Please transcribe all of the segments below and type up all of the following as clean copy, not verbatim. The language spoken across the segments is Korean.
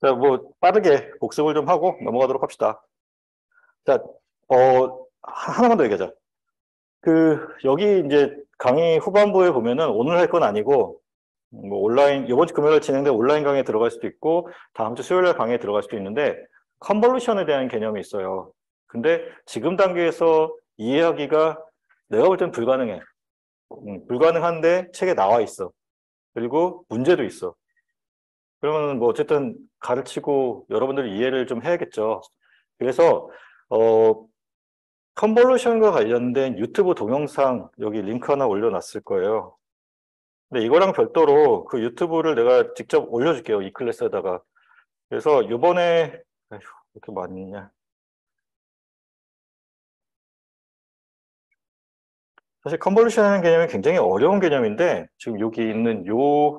자, 뭐 빠르게 복습을 좀 하고 넘어가도록 합시다. 자, 하나만 더 얘기하자. 여기 이제 강의 후반부에 보면은 오늘 할 건 아니고, 뭐 온라인, 이번 주 금요일에 진행된 온라인 강의에 들어갈 수도 있고, 다음 주 수요일에 강의에 들어갈 수도 있는데, 컨볼루션에 대한 개념이 있어요. 근데 지금 단계에서 이해하기가 내가 볼 땐 불가능해. 불가능한데 책에 나와 있어. 그리고 문제도 있어. 그러면 뭐 어쨌든 가르치고 여러분들이 이해를 좀 해야겠죠. 그래서 컨볼루션과 관련된 유튜브 동영상 여기 링크 하나 올려놨을 거예요. 근데 이거랑 별도로 그 유튜브를 내가 직접 올려줄게요. 이 클래스에다가. 그래서 이번에 왜 이렇게 많냐. 사실 컨볼루션이라는 개념이 굉장히 어려운 개념인데 지금 여기 있는 요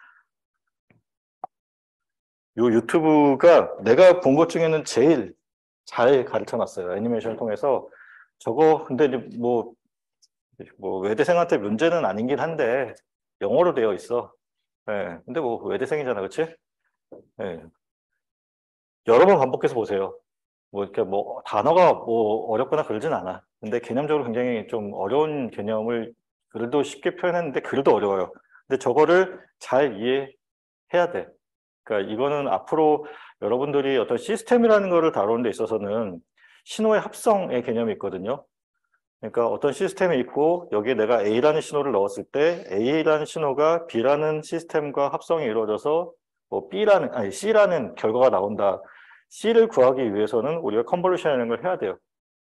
유튜브가 내가 본 것 중에는 제일 잘 가르쳐 놨어요. 애니메이션을 통해서. 저거 근데 뭐 외대생한테 문제는 아니긴 한데 영어로 되어 있어. 예. 근데 뭐 외대생이잖아, 그렇지? 예. 여러 번 반복해서 보세요. 뭐 이렇게 뭐 단어가 뭐 어렵거나 그러진 않아. 근데 개념적으로 굉장히 좀 어려운 개념을 글도 쉽게 표현했는데 글도 어려워요. 근데 저거를 잘 이해해야 돼. 그러니까 이거는 앞으로 여러분들이 어떤 시스템이라는 거를 다루는 데 있어서는 신호의 합성의 개념이 있거든요. 그러니까 어떤 시스템이 있고 여기에 내가 A라는 신호를 넣었을 때 A라는 신호가 B라는 시스템과 합성이 이루어져서 뭐 C라는 결과가 나온다. C를 구하기 위해서는 우리가 컨볼루션이라는 걸 해야 돼요.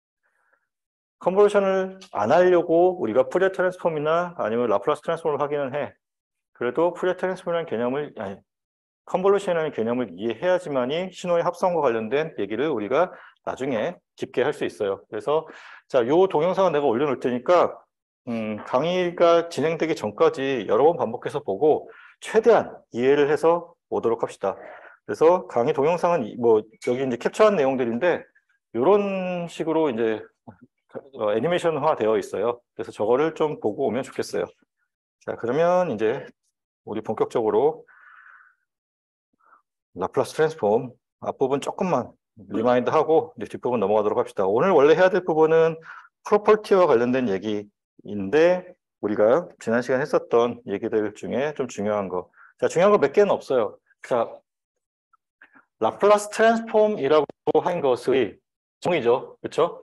컨볼루션을 안 하려고 우리가 푸리어 트랜스폼이나 아니면 라플라스 트랜스폼을 하기는 해. 그래도 푸리어 트랜스폼이라는 개념을 컨볼루션이라는 개념을 이해해야지만이 신호의 합성과 관련된 얘기를 우리가 나중에 깊게 할 수 있어요. 그래서 자, 요 동영상은 내가 올려놓을 테니까 강의가 진행되기 전까지 여러 번 반복해서 보고 최대한 이해를 해서 오도록 합시다. 그래서 강의 동영상은 뭐 여기 이제 캡처한 내용들인데 이런 식으로 이제 애니메이션화 되어 있어요. 그래서 저거를 좀 보고 오면 좋겠어요. 자, 그러면 이제 우리 본격적으로 라플라스 트랜스폼 앞부분 조금만 리마인드하고 이제 뒷부분 넘어가도록 합시다. 오늘 원래 해야 될 부분은 프로퍼티와 관련된 얘기인데 우리가 지난 시간에 했었던 얘기들 중에 좀 중요한 거. 자, 중요한 거 몇 개는 없어요. 자, 라플라스 트랜스폼이라고 한 것의 정의죠. 그렇죠?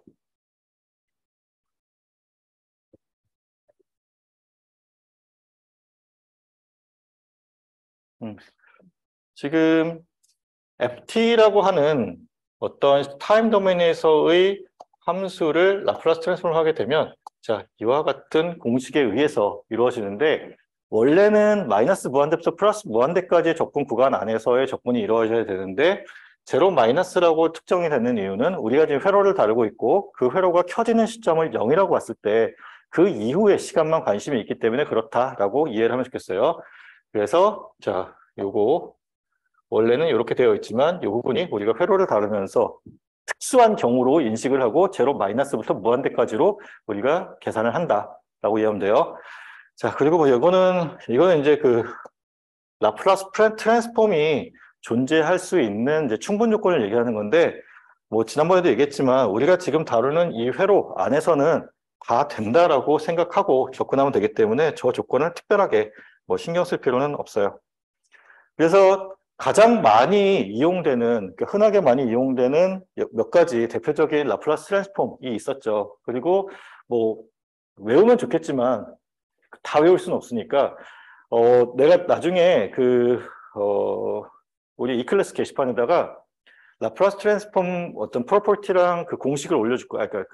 지금 ft라고 하는 어떤 타임 도메인에서의 함수를 라플라스 트랜스폼을 하게 되면 자, 이와 같은 공식에 의해서 이루어지는데 원래는 마이너스 무한대부터 플러스 무한대까지의 적분 구간 안에서의 적분이 이루어져야 되는데 제로 마이너스라고 특정이 되는 이유는 우리가 지금 회로를 다루고 있고 그 회로가 켜지는 시점을 0이라고 봤을 때 그 이후의 시간만 관심이 있기 때문에 그렇다라고 이해를 하면 좋겠어요. 그래서 자, 요거 원래는 이렇게 되어 있지만 이 부분이 우리가 회로를 다루면서 특수한 경우로 인식을 하고 제로 마이너스부터 무한대까지로 우리가 계산을 한다라고 이해하면 돼요. 자, 그리고 뭐 이거는 이제 라플라스 트랜스폼이 존재할 수 있는 이제 충분 조건을 얘기하는 건데 뭐 지난번에도 얘기했지만 우리가 지금 다루는 이 회로 안에서는 다 된다라고 생각하고 접근하면 되기 때문에 저 조건을 특별하게 뭐 신경 쓸 필요는 없어요. 그래서 가장 많이 이용되는, 흔하게 많이 이용되는 몇 가지 대표적인 라플라스 트랜스폼이 있었죠. 그리고 뭐 외우면 좋겠지만 다 외울 수는 없으니까 내가 나중에 우리 이클래스 게시판에다가 라플라스 트랜스폼 어떤 프로퍼티랑 그 공식을 올려줄 거야. 그러니까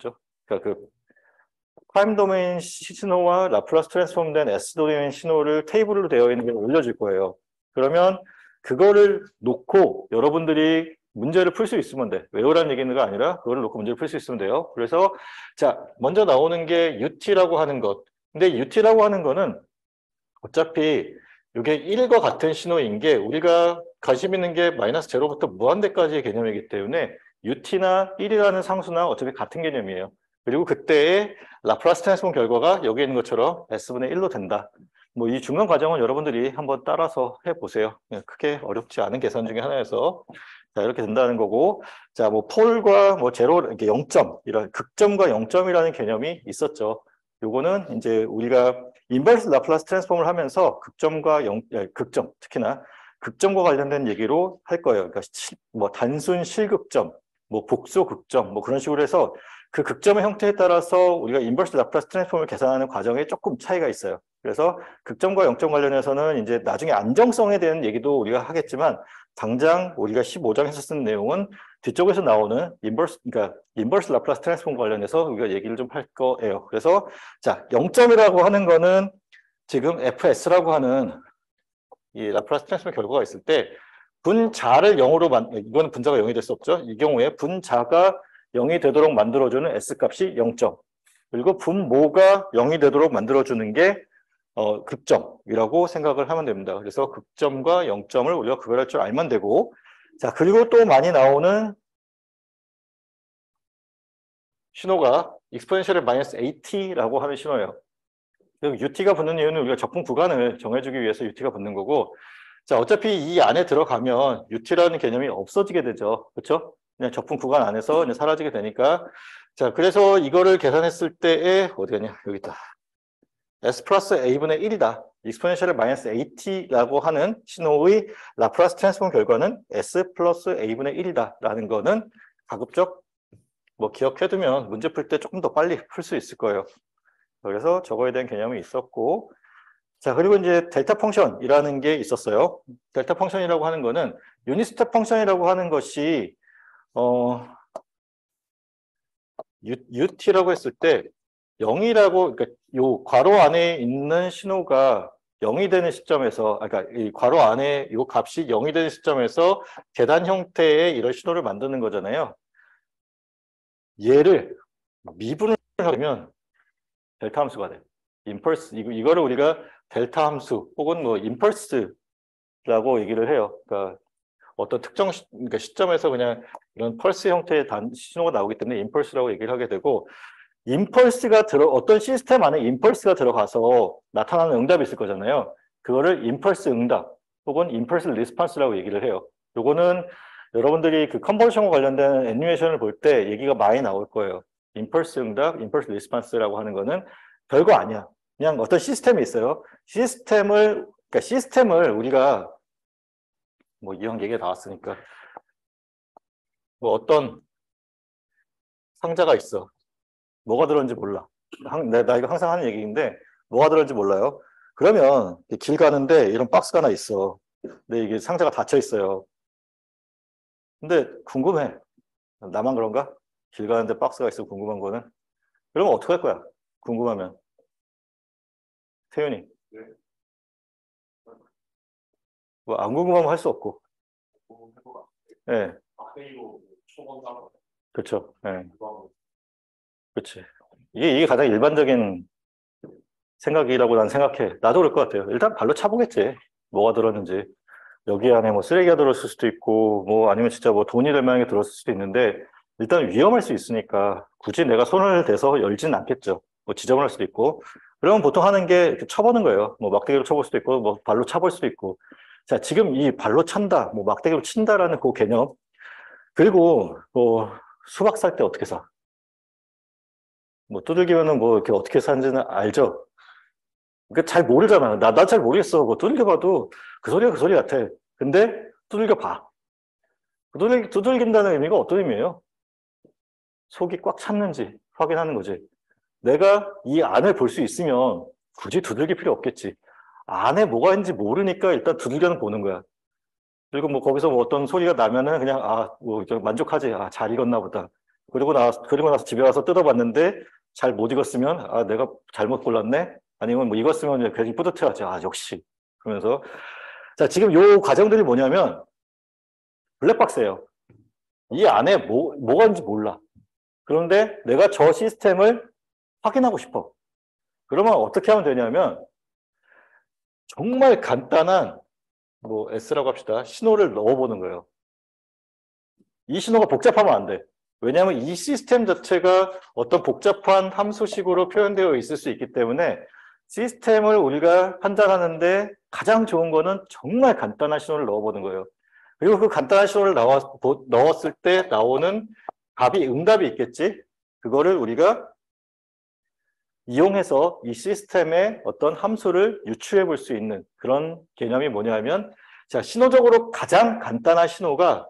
타임 도메인 신호와 라플라스 트랜스폼 된 S 도메인 신호를 테이블로 되어 있는 걸 올려줄 거예요. 그러면 그거를 놓고 여러분들이 문제를 풀 수 있으면 돼. 외우라는 얘기가 아니라 그거를 놓고 문제를 풀 수 있으면 돼요. 그래서 자, 먼저 나오는 게 UT라고 하는 것. 근데 UT라고 하는 거는 어차피 이게 1과 같은 신호인 게 우리가 관심 있는 게 마이너스 제로부터 무한대까지의 개념이기 때문에 UT나 1이라는 상수나 어차피 같은 개념이에요. 그리고 그때의 라플라스 트랜스폼 결과가 여기 있는 것처럼 S분의 1로 된다. 뭐 이 중간 과정은 여러분들이 한번 따라서 해보세요. 크게 어렵지 않은 계산 중에 하나여서 자 이렇게 된다는 거고 자 뭐 폴과 뭐 제로 이렇게 0점 이런 극점과 0점이라는 개념이 있었죠. 요거는 이제 우리가 인버스 라플라스 트랜스폼을 하면서 극점과 극점 특히나 극점과 관련된 얘기로 할 거예요. 그러니까 뭐 단순 실극점, 뭐 복소 극점 뭐 그런 식으로 해서 그 극점의 형태에 따라서 우리가 인버스 라플라스 트랜스폼을 계산하는 과정에 조금 차이가 있어요. 그래서 극점과 0점 관련해서는 이제 나중에 안정성에 대한 얘기도 우리가 하겠지만 당장 우리가 15장에서 쓴 내용은 뒤쪽에서 나오는 그러니까 인버스 라플라스 트랜스폼 관련해서 우리가 얘기를 좀 할 거예요. 그래서 자, 0점이라고 하는 거는 지금 FS라고 하는 이 라플라스 트랜스폼 결과가 있을 때 분자를 0으로 이거는 분자가 0이 될 수 없죠. 이 경우에 분자가 0이 되도록 만들어주는 S값이 0점. 그리고 분모가 0이 되도록 만들어주는 게 극점이라고 생각을 하면 됩니다. 그래서 극점과 0점을 우리가 구별할 줄 알면 되고 자 그리고 또 많이 나오는 신호가 익스포넨셜의 마이너스 AT라고 하는 신호예요. UT가 붙는 이유는 우리가 적분 구간을 정해주기 위해서 UT가 붙는 거고 자 어차피 이 안에 들어가면 UT라는 개념이 없어지게 되죠. 그렇죠? 그냥 적분 구간 안에서 그냥 사라지게 되니까 자 그래서 이거를 계산했을 때에 어디 가냐 여기 있다. S 플러스 A분의 1이다. 익스포넨셜의 마이너스 AT라고 하는 신호의 라플라스 트랜스폼 결과는 S 플러스 A분의 1이다. 라는 거는 가급적 뭐 기억해두면 문제 풀 때 조금 더 빨리 풀 수 있을 거예요. 그래서 저거에 대한 개념이 있었고 자 그리고 이제 델타 펑션이라는 게 있었어요. 델타 펑션이라고 하는 거는 유닛 스텝 펑션이라고 하는 것이 UT라고 했을 때 0이라고 그러니까 요 괄호 안에 있는 신호가 0이 되는 시점에서 그러니까 이 괄호 안에 요 값이 0이 되는 시점에서 계단 형태의 이런 신호를 만드는 거잖아요. 얘를 미분을 하면 델타 함수가 돼요. 임펄스 이거를 우리가 델타 함수 혹은 뭐 임펄스라고 얘기를 해요. 그러니까 어떤 특정 그러니까 시점에서 그냥 이런 펄스 형태의 신호가 나오기 때문에 임펄스라고 얘기를 하게 되고 임펄스가 어떤 시스템 안에 임펄스가 들어가서 나타나는 응답이 있을 거잖아요. 그거를 임펄스 응답 혹은 임펄스 리스판스라고 얘기를 해요. 요거는 여러분들이 그 컨버전과 관련된 애니메이션을 볼 때 얘기가 많이 나올 거예요. 임펄스 응답, 임펄스 리스판스라고 하는 거는 별거 아니야. 그냥 어떤 시스템이 있어요. 그러니까 시스템을 우리가 뭐 이형 얘기가 나왔으니까 뭐 어떤 상자가 있어. 뭐가 들었는지 몰라. 나 이거 항상 하는 얘기인데 뭐가 들었는지 몰라요. 그러면 길 가는데 이런 박스가 하나 있어. 근데 이게 상자가 닫혀 있어요. 근데 궁금해. 나만 그런가? 길 가는데 박스가 있어 궁금한 거는. 그러면 어떻게 할 거야? 궁금하면. 태윤이. 뭐 안 궁금하면 할 수 없고. 예. 그렇죠. 예. 그렇지. 이게 가장 일반적인 생각이라고 난 생각해. 나도 그럴 것 같아요. 일단 발로 차보겠지. 뭐가 들었는지. 여기 안에 뭐 쓰레기가 들었을 수도 있고, 뭐 아니면 진짜 뭐 돈이 될 만한 게 들었을 수도 있는데, 일단 위험할 수 있으니까 굳이 내가 손을 대서 열지는 않겠죠. 뭐 지저분할 수도 있고. 그러면 보통 하는 게 이렇게 쳐보는 거예요. 뭐 막대기로 쳐볼 수도 있고, 뭐 발로 차볼 수도 있고. 자, 지금 이 발로 찬다, 뭐 막대기로 친다라는 그 개념. 그리고 뭐 수박 살 때 어떻게 사? 뭐 두들기면은 뭐 이렇게 어떻게 사는지는 알죠? 그러니까 잘 모르잖아. 나 잘 모르겠어. 뭐 두들겨봐도 그 소리가 그 소리 같아. 근데 두들겨봐. 두들긴다는 의미가 어떤 의미예요? 속이 꽉 찼는지 확인하는 거지. 내가 이 안을 볼 수 있으면 굳이 두들길 필요 없겠지. 안에 뭐가 있는지 모르니까 일단 두들겨는 보는 거야. 그리고 뭐 거기서 뭐 어떤 소리가 나면은 그냥 뭐 만족하지. 잘 익었나 보다. 그리고 나서 집에 와서 뜯어봤는데 잘 못 익었으면 내가 잘못 골랐네. 아니면 뭐 익었으면 괜히 뿌듯해하지. 역시. 그러면서 자 지금 요 과정들이 뭐냐면 블랙박스예요. 이 안에 뭐가 있는지 몰라. 그런데 내가 저 시스템을 확인하고 싶어. 그러면 어떻게 하면 되냐면 정말 간단한 뭐 S라고 합시다. 신호를 넣어보는 거예요. 이 신호가 복잡하면 안 돼. 왜냐하면 이 시스템 자체가 어떤 복잡한 함수식으로 표현되어 있을 수 있기 때문에 시스템을 우리가 판단하는데 가장 좋은 거는 정말 간단한 신호를 넣어보는 거예요. 그리고 그 간단한 신호를 넣었을 때 나오는 응답이 있겠지? 그거를 우리가 이용해서 이 시스템의 어떤 함수를 유추해 볼 수 있는 그런 개념이 뭐냐면, 자, 신호적으로 가장 간단한 신호가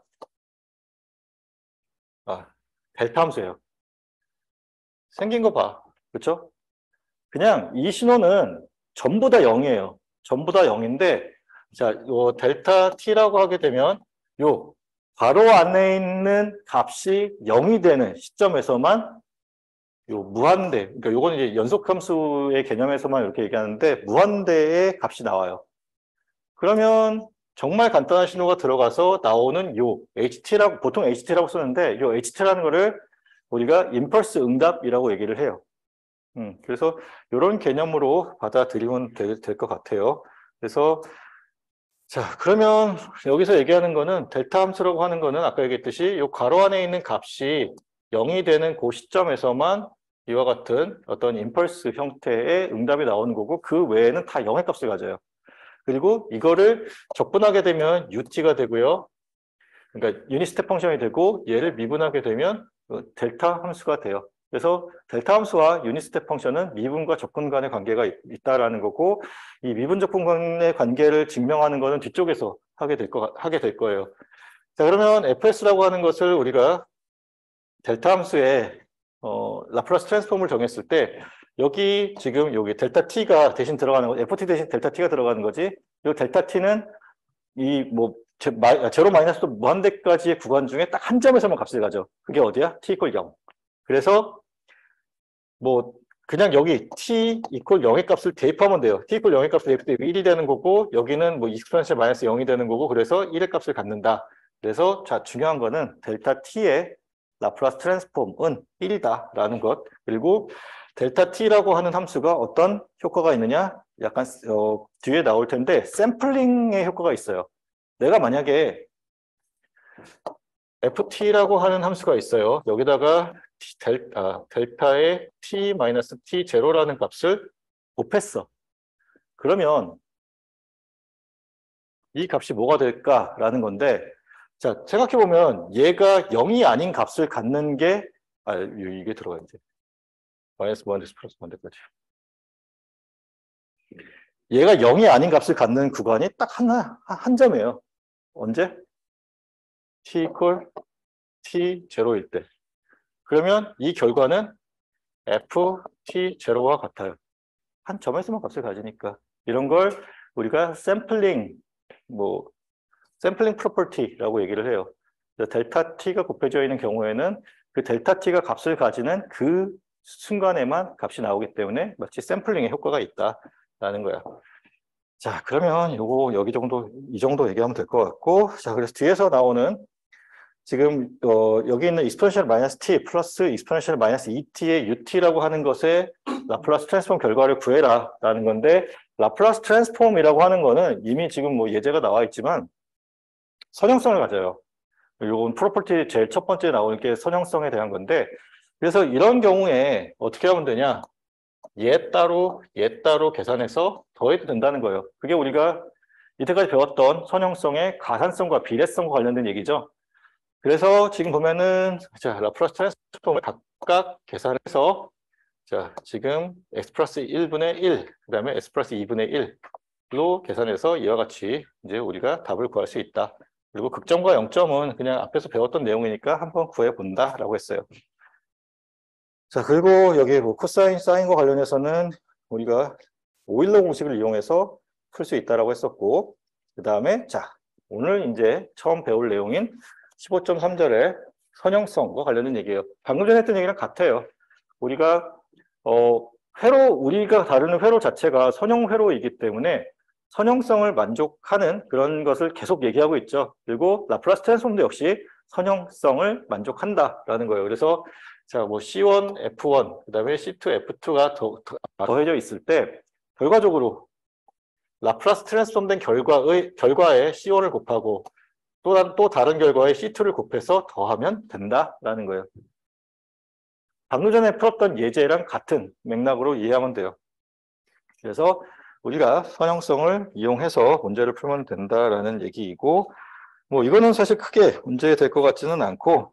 델타 함수예요. 생긴 거 봐. 그렇죠? 그냥 이 신호는 전부 다 0이에요. 전부 다 0인데, 자, 요 델타 t라고 하게 되면 요 괄호 안에 있는 값이 0이 되는 시점에서만 요 무한대, 그러니까 요거는 이제 연속함수의 개념에서만 이렇게 얘기하는데 무한대의 값이 나와요. 그러면 정말 간단한 신호가 들어가서 나오는 요 HT라고, 보통 HT라고 쓰는데 요 HT라는 거를 우리가 임펄스 응답이라고 얘기를 해요. 그래서 이런 개념으로 받아들이면 될 것 같아요. 그래서 자, 그러면 여기서 얘기하는 거는 델타 함수라고 하는 거는 아까 얘기했듯이 요 괄호 안에 있는 값이 0이 되는 그 시점에서만 이와 같은 어떤 임펄스 형태의 응답이 나오는 거고, 그 외에는 다 0의 값을 가져요. 그리고 이거를 적분하게 되면 UT가 되고요. 그러니까 유닛 스텝 펑션이 되고, 얘를 미분하게 되면 델타 함수가 돼요. 그래서 델타 함수와 유닛 스텝 펑션은 미분과 적분 간의 관계가 있다라는 거고, 이 미분 적분 간의 관계를 증명하는 거는 뒤쪽에서 하게 될 거예요. 자, 그러면 fs라고 하는 것을 우리가 델타 함수의 라플라스 트랜스폼을 정했을 때, 여기 지금 여기 델타 t가 대신 들어가는 거, ft 대신 델타 t가 들어가는 거지. 이 델타 t는 이 뭐 제로 마이너스도 무한대까지의 구간 중에 딱 한 점에서만 값을 가져. 그게 어디야? t 이퀄 0. 그래서 뭐 그냥 여기 t 이퀄 0의 값을 대입하면 돼요. t 이퀄 0의 값을 대입해도 1이 되는 거고, 여기는 뭐 익스포넨셜 마이너스 0이 되는 거고, 그래서 1의 값을 갖는다. 그래서 자, 중요한 거는 델타 t의 라플라스 트랜스폼은 1이다라는 것. 그리고 델타 t라고 하는 함수가 어떤 효과가 있느냐? 약간 뒤에 나올 텐데 샘플링의 효과가 있어요. 내가 만약에 ft라고 하는 함수가 있어요. 여기다가 델타의 t-t0라는 값을 곱했어. 그러면 이 값이 뭐가 될까라는 건데, 자, 생각해보면 얘가 0이 아닌 값을 갖는 게, 이게 들어가 이제. 마이너스 무한대에서 플러스 무한대까지. 얘가 0이 아닌 값을 갖는 구간이 딱 한 점이에요. 언제? t 이퀄 t0일 때. 그러면 이 결과는 ft0와 같아요. 한 점에서만 값을 가지니까. 이런 걸 우리가 샘플링 프로퍼티라고 얘기를 해요. 델타 t가 곱해져 있는 경우에는 그 델타 t가 값을 가지는 그 순간에만 값이 나오기 때문에 마치 샘플링의 효과가 있다라는 거야. 자, 그러면 이 정도 얘기하면 될 것 같고, 자, 그래서 뒤에서 나오는 지금 여기 있는 익스포넨셜 마이너스 t 플러스 익스포넨셜 마이너스 2t의 ut라고 하는 것의 라플라스 트랜스폼 결과를 구해라라는 건데, 라플라스 트랜스폼이라고 하는 거는 이미 지금 뭐 예제가 나와 있지만 선형성을 가져요. 이건 프로퍼티 제일 첫 번째 나오는 게 선형성에 대한 건데, 그래서 이런 경우에 어떻게 하면 되냐? 얘 따로 계산해서 더해도 된다는 거예요. 그게 우리가 이때까지 배웠던 선형성의 가산성과 비례성과 관련된 얘기죠. 그래서 지금 보면은 자, 라플라스 트랜스폼을 각각 계산해서 자, 지금 x 플러스 1분의 1, 그 다음에 x 플러스 2분의 1로 계산해서 이와 같이 이제 우리가 답을 구할 수 있다. 그리고 극점과 0점은 그냥 앞에서 배웠던 내용이니까 한번 구해본다라고 했어요. 자, 그리고 여기 뭐 코사인, 사인과 관련해서는 우리가 오일러 공식을 이용해서 풀 수 있다라고 했었고, 그 다음에 자, 오늘 이제 처음 배울 내용인 15.3절의 선형성과 관련된 얘기예요. 방금 전에 했던 얘기랑 같아요. 우리가 우리가 다루는 회로 자체가 선형 회로이기 때문에 선형성을 만족하는 그런 것을 계속 얘기하고 있죠. 그리고 라플라스 트랜스폼도 역시 선형성을 만족한다라는 거예요. 그래서 자, 뭐 C1, F1, 그 다음에 C2, F2가 더해져 있을 때 결과적으로 라플라스 트랜스폼된 결과에 C1을 곱하고 또 다른 결과에 C2를 곱해서 더하면 된다라는 거예요. 방금 전에 풀었던 예제랑 같은 맥락으로 이해하면 돼요. 그래서 우리가 선형성을 이용해서 문제를 풀면 된다라는 얘기이고, 뭐 이거는 사실 크게 문제될 것 같지는 않고,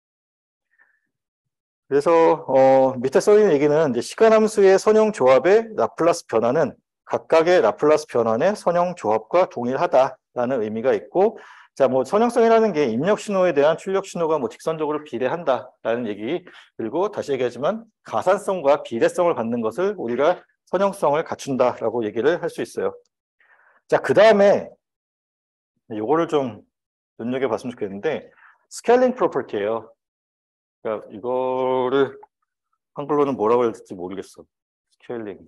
그래서 밑에 써 있는 얘기는 이제 시간함수의 선형 조합의 라플라스 변화는 각각의 라플라스 변환의 선형 조합과 동일하다라는 의미가 있고, 자, 뭐 선형성이라는 게 입력 신호에 대한 출력 신호가 뭐 직선적으로 비례한다라는 얘기, 그리고 다시 얘기하지만 가산성과 비례성을 갖는 것을 우리가 선형성을 갖춘다라고 얘기를 할 수 있어요. 자, 그 다음에 요거를 좀 눈여겨봤으면 좋겠는데, 스케일링 프로퍼티예요. 그러니까 이거를 한글로는 뭐라고 해야 될지 모르겠어. 스케일링.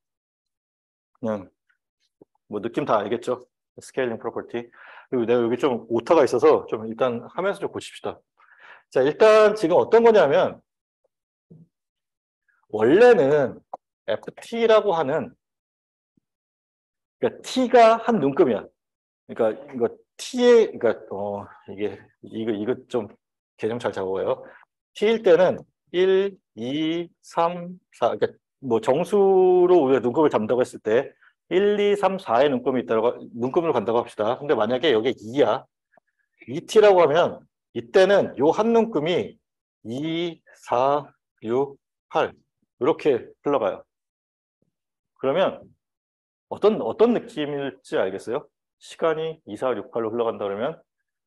그냥 뭐 느낌 다 알겠죠? 스케일링 프로퍼티. 그리고 내가 여기 좀 오타가 있어서 좀 일단 하면서 좀 고칩시다. 자, 일단 지금 어떤 거냐면 원래는 FT라고 하는, 그러니까 T가 한 눈금이야. 그러니까 이거 T의, 그러니까 이거 좀 개념 잘 잡아봐요. T일 때는 1, 2, 3, 4, 그러니까 뭐 정수로 우리가 눈금을 잡는다고 했을 때 1, 2, 3, 4의 눈금이 있다고, 눈금으로 간다고 합시다. 근데 만약에 여기 2야. 2T라고 하면 이때는 요 한 눈금이 2, 4, 6, 8 이렇게 흘러가요. 그러면 어떤 느낌일지 알겠어요? 시간이 2, 4, 6, 8로 흘러간다 그러면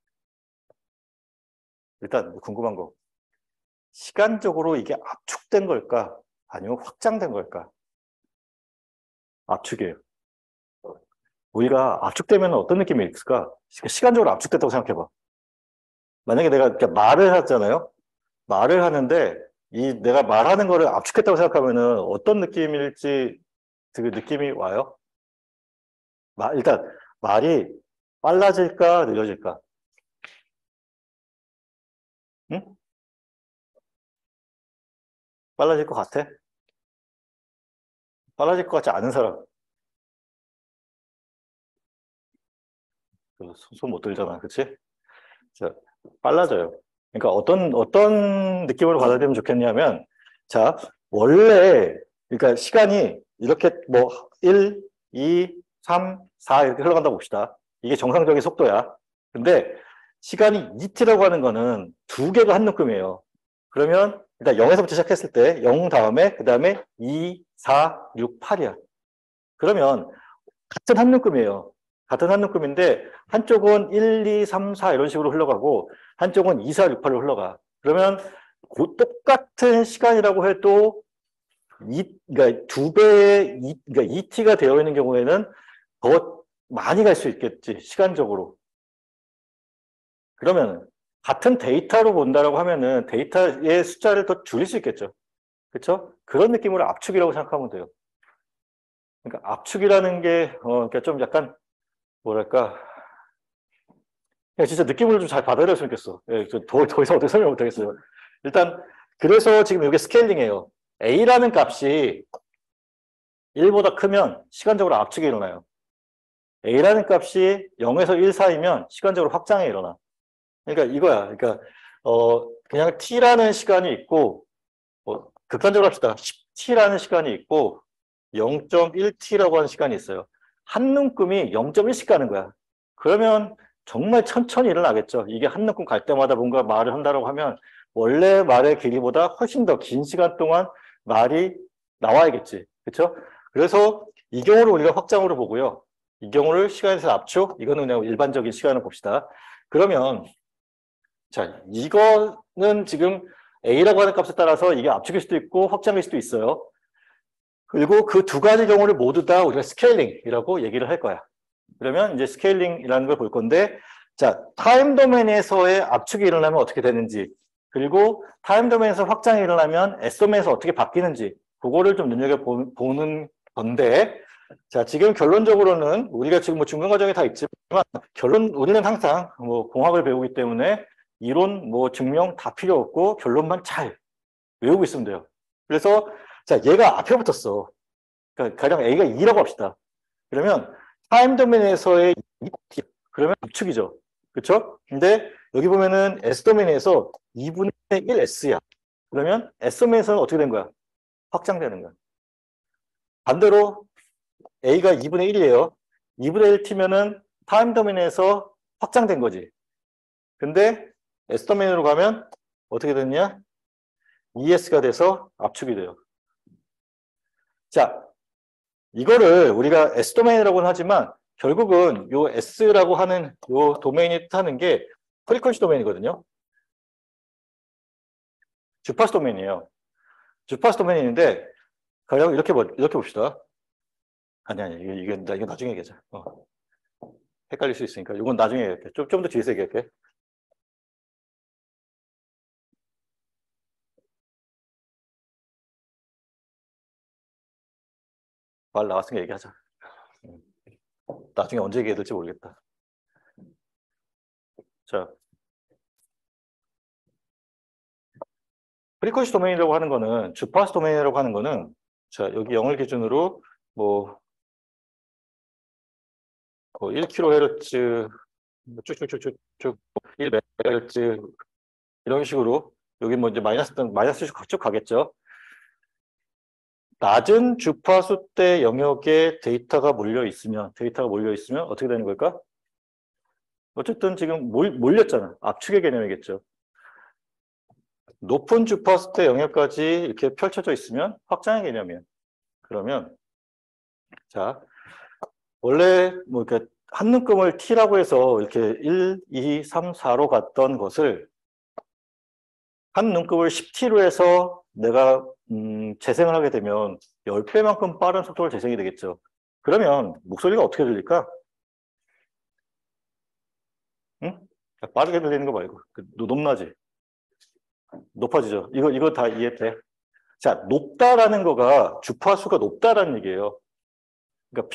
일단 궁금한 거. 시간적으로 이게 압축된 걸까? 아니면 확장된 걸까? 압축이에요. 우리가 압축되면 어떤 느낌이 있을까? 시간적으로 압축됐다고 생각해봐. 만약에 내가 이렇게 말을 하잖아요. 말을 하는데 이 내가 말하는 거를 압축했다고 생각하면은 어떤 느낌일지 그 느낌이 와요? 일단 말이 빨라질까 느려질까? 응? 빨라질 것 같아? 빨라질 것 같지 않은 사람. 손 못 들잖아, 그렇지? 자, 빨라져요. 그러니까 어떤 느낌으로 받아들이면 좋겠냐면, 자, 원래, 그러니까 시간이 이렇게 뭐 1, 2, 3, 4 이렇게 흘러간다고 봅시다. 이게 정상적인 속도야. 근데 시간이 2t라고 하는 거는 두 개가 한 눈금이에요. 그러면 일단 0에서부터 시작했을 때 0 다음에 그 다음에 2, 4, 6, 8이야. 그러면 같은 한 눈금이에요. 같은 한 눈금인데 한쪽은 1, 2, 3, 4 이런 식으로 흘러가고 한쪽은 2, 4, 6, 8로 흘러가. 그러면 그 똑같은 시간이라고 해도 그러니까 두 배의 그러니까 2t가 되어 있는 경우에는 더 많이 갈 수 있겠지, 시간적으로. 그러면 같은 데이터로 본다라고 하면은 데이터의 숫자를 더 줄일 수 있겠죠. 그렇죠? 그런 느낌으로 압축이라고 생각하면 돼요. 그러니까 압축이라는 게 그러니까 좀 약간 뭐랄까, 그냥 진짜 느낌을 좀 잘 받아들였으면 좋겠어. 예, 더 이상 어떻게 설명 못 하겠어요. 일단 그래서 지금 이게 스케일링이에요. A라는 값이 1보다 크면 시간적으로 압축이 일어나요. A라는 값이 0에서 1 사이면 시간적으로 확장이 일어나. 그러니까 이거야. 그러니까 그냥 T라는 시간이 있고, 극단적으로 합시다. 10T라는 시간이 있고 0.1T라고 하는 시간이 있어요. 한 눈금이 0.1씩 가는 거야. 그러면 정말 천천히 일어나겠죠. 이게 한 눈금 갈 때마다 뭔가 말을 한다고 하면 원래 말의 길이보다 훨씬 더 긴 시간 동안 말이 나와야겠지. 그렇죠? 그래서 이 경우를 우리가 확장으로 보고요. 이 경우를 시간에서 압축, 이거는 그냥 일반적인 시간을 봅시다. 그러면 자, 이거는 지금 A라고 하는 값에 따라서 이게 압축일 수도 있고 확장일 수도 있어요. 그리고 그 두 가지 경우를 모두 다 우리가 스케일링이라고 얘기를 할 거야. 그러면 이제 스케일링이라는 걸 볼 건데, 자, 타임 도메인에서의 압축이 일어나면 어떻게 되는지, 그리고 타임 도메인에서 확장이 일어나면 S 도메인에서 어떻게 바뀌는지, 그거를 좀 눈여겨보는 건데, 자, 지금 결론적으로는 우리가 지금 뭐 중간 과정에 다 있지만, 우리는 항상 뭐 공학을 배우기 때문에 이론, 뭐 증명 다 필요 없고 결론만 잘 외우고 있으면 돼요. 그래서 자, 얘가 앞에 붙었어. 그러니까 가령 A가 2라고 합시다. 그러면 타임 도메인에서의 2, 그러면 압축이죠. 그렇죠? 근데 여기 보면은 S 도메인에서 2분의 1 S야. 그러면 S 도메인에서는 어떻게 된 거야? 확장되는 거야. 반대로 A가 2분의 1이에요. 2분의 1 t면은 타임 도메인에서 확장된 거지. 근데 S 도메인으로 가면 어떻게 됐냐? ES가 돼서 압축이 돼요. 자, 이거를 우리가 S 도메인이라고는 하지만 결국은 요 S라고 하는 요 도메인이 뜻하는 게 프리퀀시 도메인이거든요. 주파수 도메인이에요. 주파수 도메인인데 가령 이렇게 봅시다. 아니 이거 나중에 얘기하자. 헷갈릴 수 있으니까 이건 나중에 얘기할게. 좀 더 뒤에서 얘기할게. 말 나왔으니까 얘기하자. 나중에 언제 얘기해야 될지 모르겠다. 자, 프리퀀시 도메인이라고 하는 거는 주파수 도메인이라고 하는 거는 자 여기 0을 기준으로 뭐 1kHz 쭉쭉쭉쭉 1MHz 이런 식으로 여기 뭐 이제 마이너스 쭉 가겠죠. 낮은 주파수대 영역에 데이터가 몰려 있으면 어떻게 되는 걸까? 어쨌든 지금 몰렸잖아. 압축의 개념이겠죠. 높은 주파수대 영역까지 이렇게 펼쳐져 있으면 확장의 개념이에요. 그러면 자 원래 뭐 이렇게 한 눈금을 t라고 해서 이렇게 1, 2, 3, 4로 갔던 것을 한 눈금을 10t로 해서 내가 재생을 하게 되면 10배만큼 빠른 속도로 재생이 되겠죠. 그러면 목소리가 어떻게 들릴까? 응? 빠르게 들리는 거 말고 높나지? 높아지죠. 이거 다 이해돼? 자, 높다라는 거가 주파수가 높다라는 얘기예요. 그러니까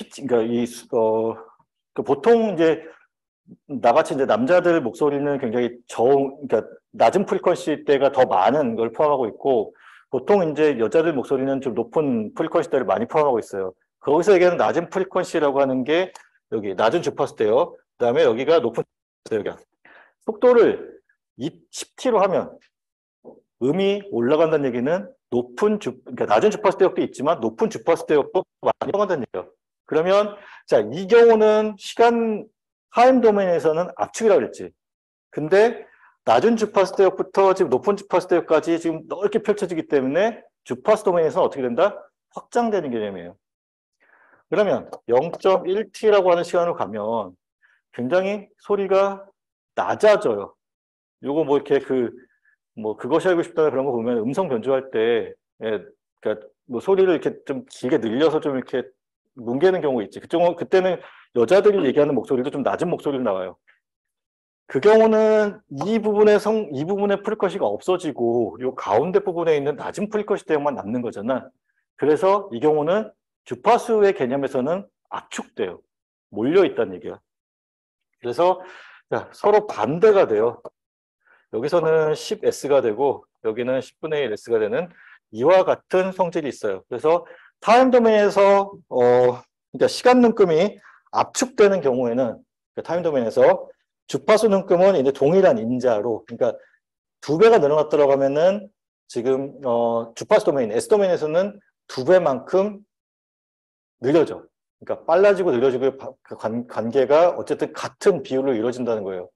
보통 이제 나같이 이제 남자들 목소리는 굉장히 그러니까 낮은 프리퀀시 대가 더 많은 걸 포함하고 있고 보통 이제 여자들 목소리는 좀 높은 프리퀀시 대를 많이 포함하고 있어요. 거기서 얘기하는 낮은 프리퀀시라고 하는 게 여기 낮은 주파수 대요. 그다음에 여기가 높은 주파수 대. 속도를 10t로 하면 음이 올라간다는 얘기는 그러니까 낮은 주파수 대역도 있지만 높은 주파수 대역도 많이 올라간다는 얘기예요. 그러면 자, 이 경우는 타임 도메인에서는 압축이라고 그랬지. 근데 낮은 주파수 대역부터 지금 높은 주파수 대역까지 지금 넓게 펼쳐지기 때문에 주파수 도메인에서는 어떻게 된다? 확장되는 개념이에요. 그러면 0.1t라고 하는 시간으로 가면 굉장히 소리가 낮아져요. 요거 뭐 이렇게 그것이 알고 싶다 그런 거 보면 음성 변조할 때, 그러니까 뭐 소리를 이렇게 좀 길게 늘려서 좀 이렇게 뭉개는 경우가 있지. 그때는 여자들이 얘기하는 목소리도 좀 낮은 목소리로 나와요. 그 경우는 이 부분의 프리퀀시가 없어지고 요 가운데 부분에 있는 낮은 프리퀀시 대역만 남는 거잖아. 그래서 이 경우는 주파수의 개념에서는 압축돼요. 몰려 있다는 얘기야. 그래서 서로 반대가 돼요. 여기서는 10S가 되고 여기는 10분의 1 S가 되는 이와 같은 성질이 있어요. 그래서 타임 도메인에서 그러니까 시간 눈금이 압축되는 경우에는 타임 도메인에서 주파수 눈금은 이제 동일한 인자로 그러니까 2배가 늘어났다고 하면은 지금 주파수 도메인 S 도메인에서는 2배만큼 느려져. 그러니까 빨라지고 느려지고 관계가 어쨌든 같은 비율로 이루어진다는 거예요.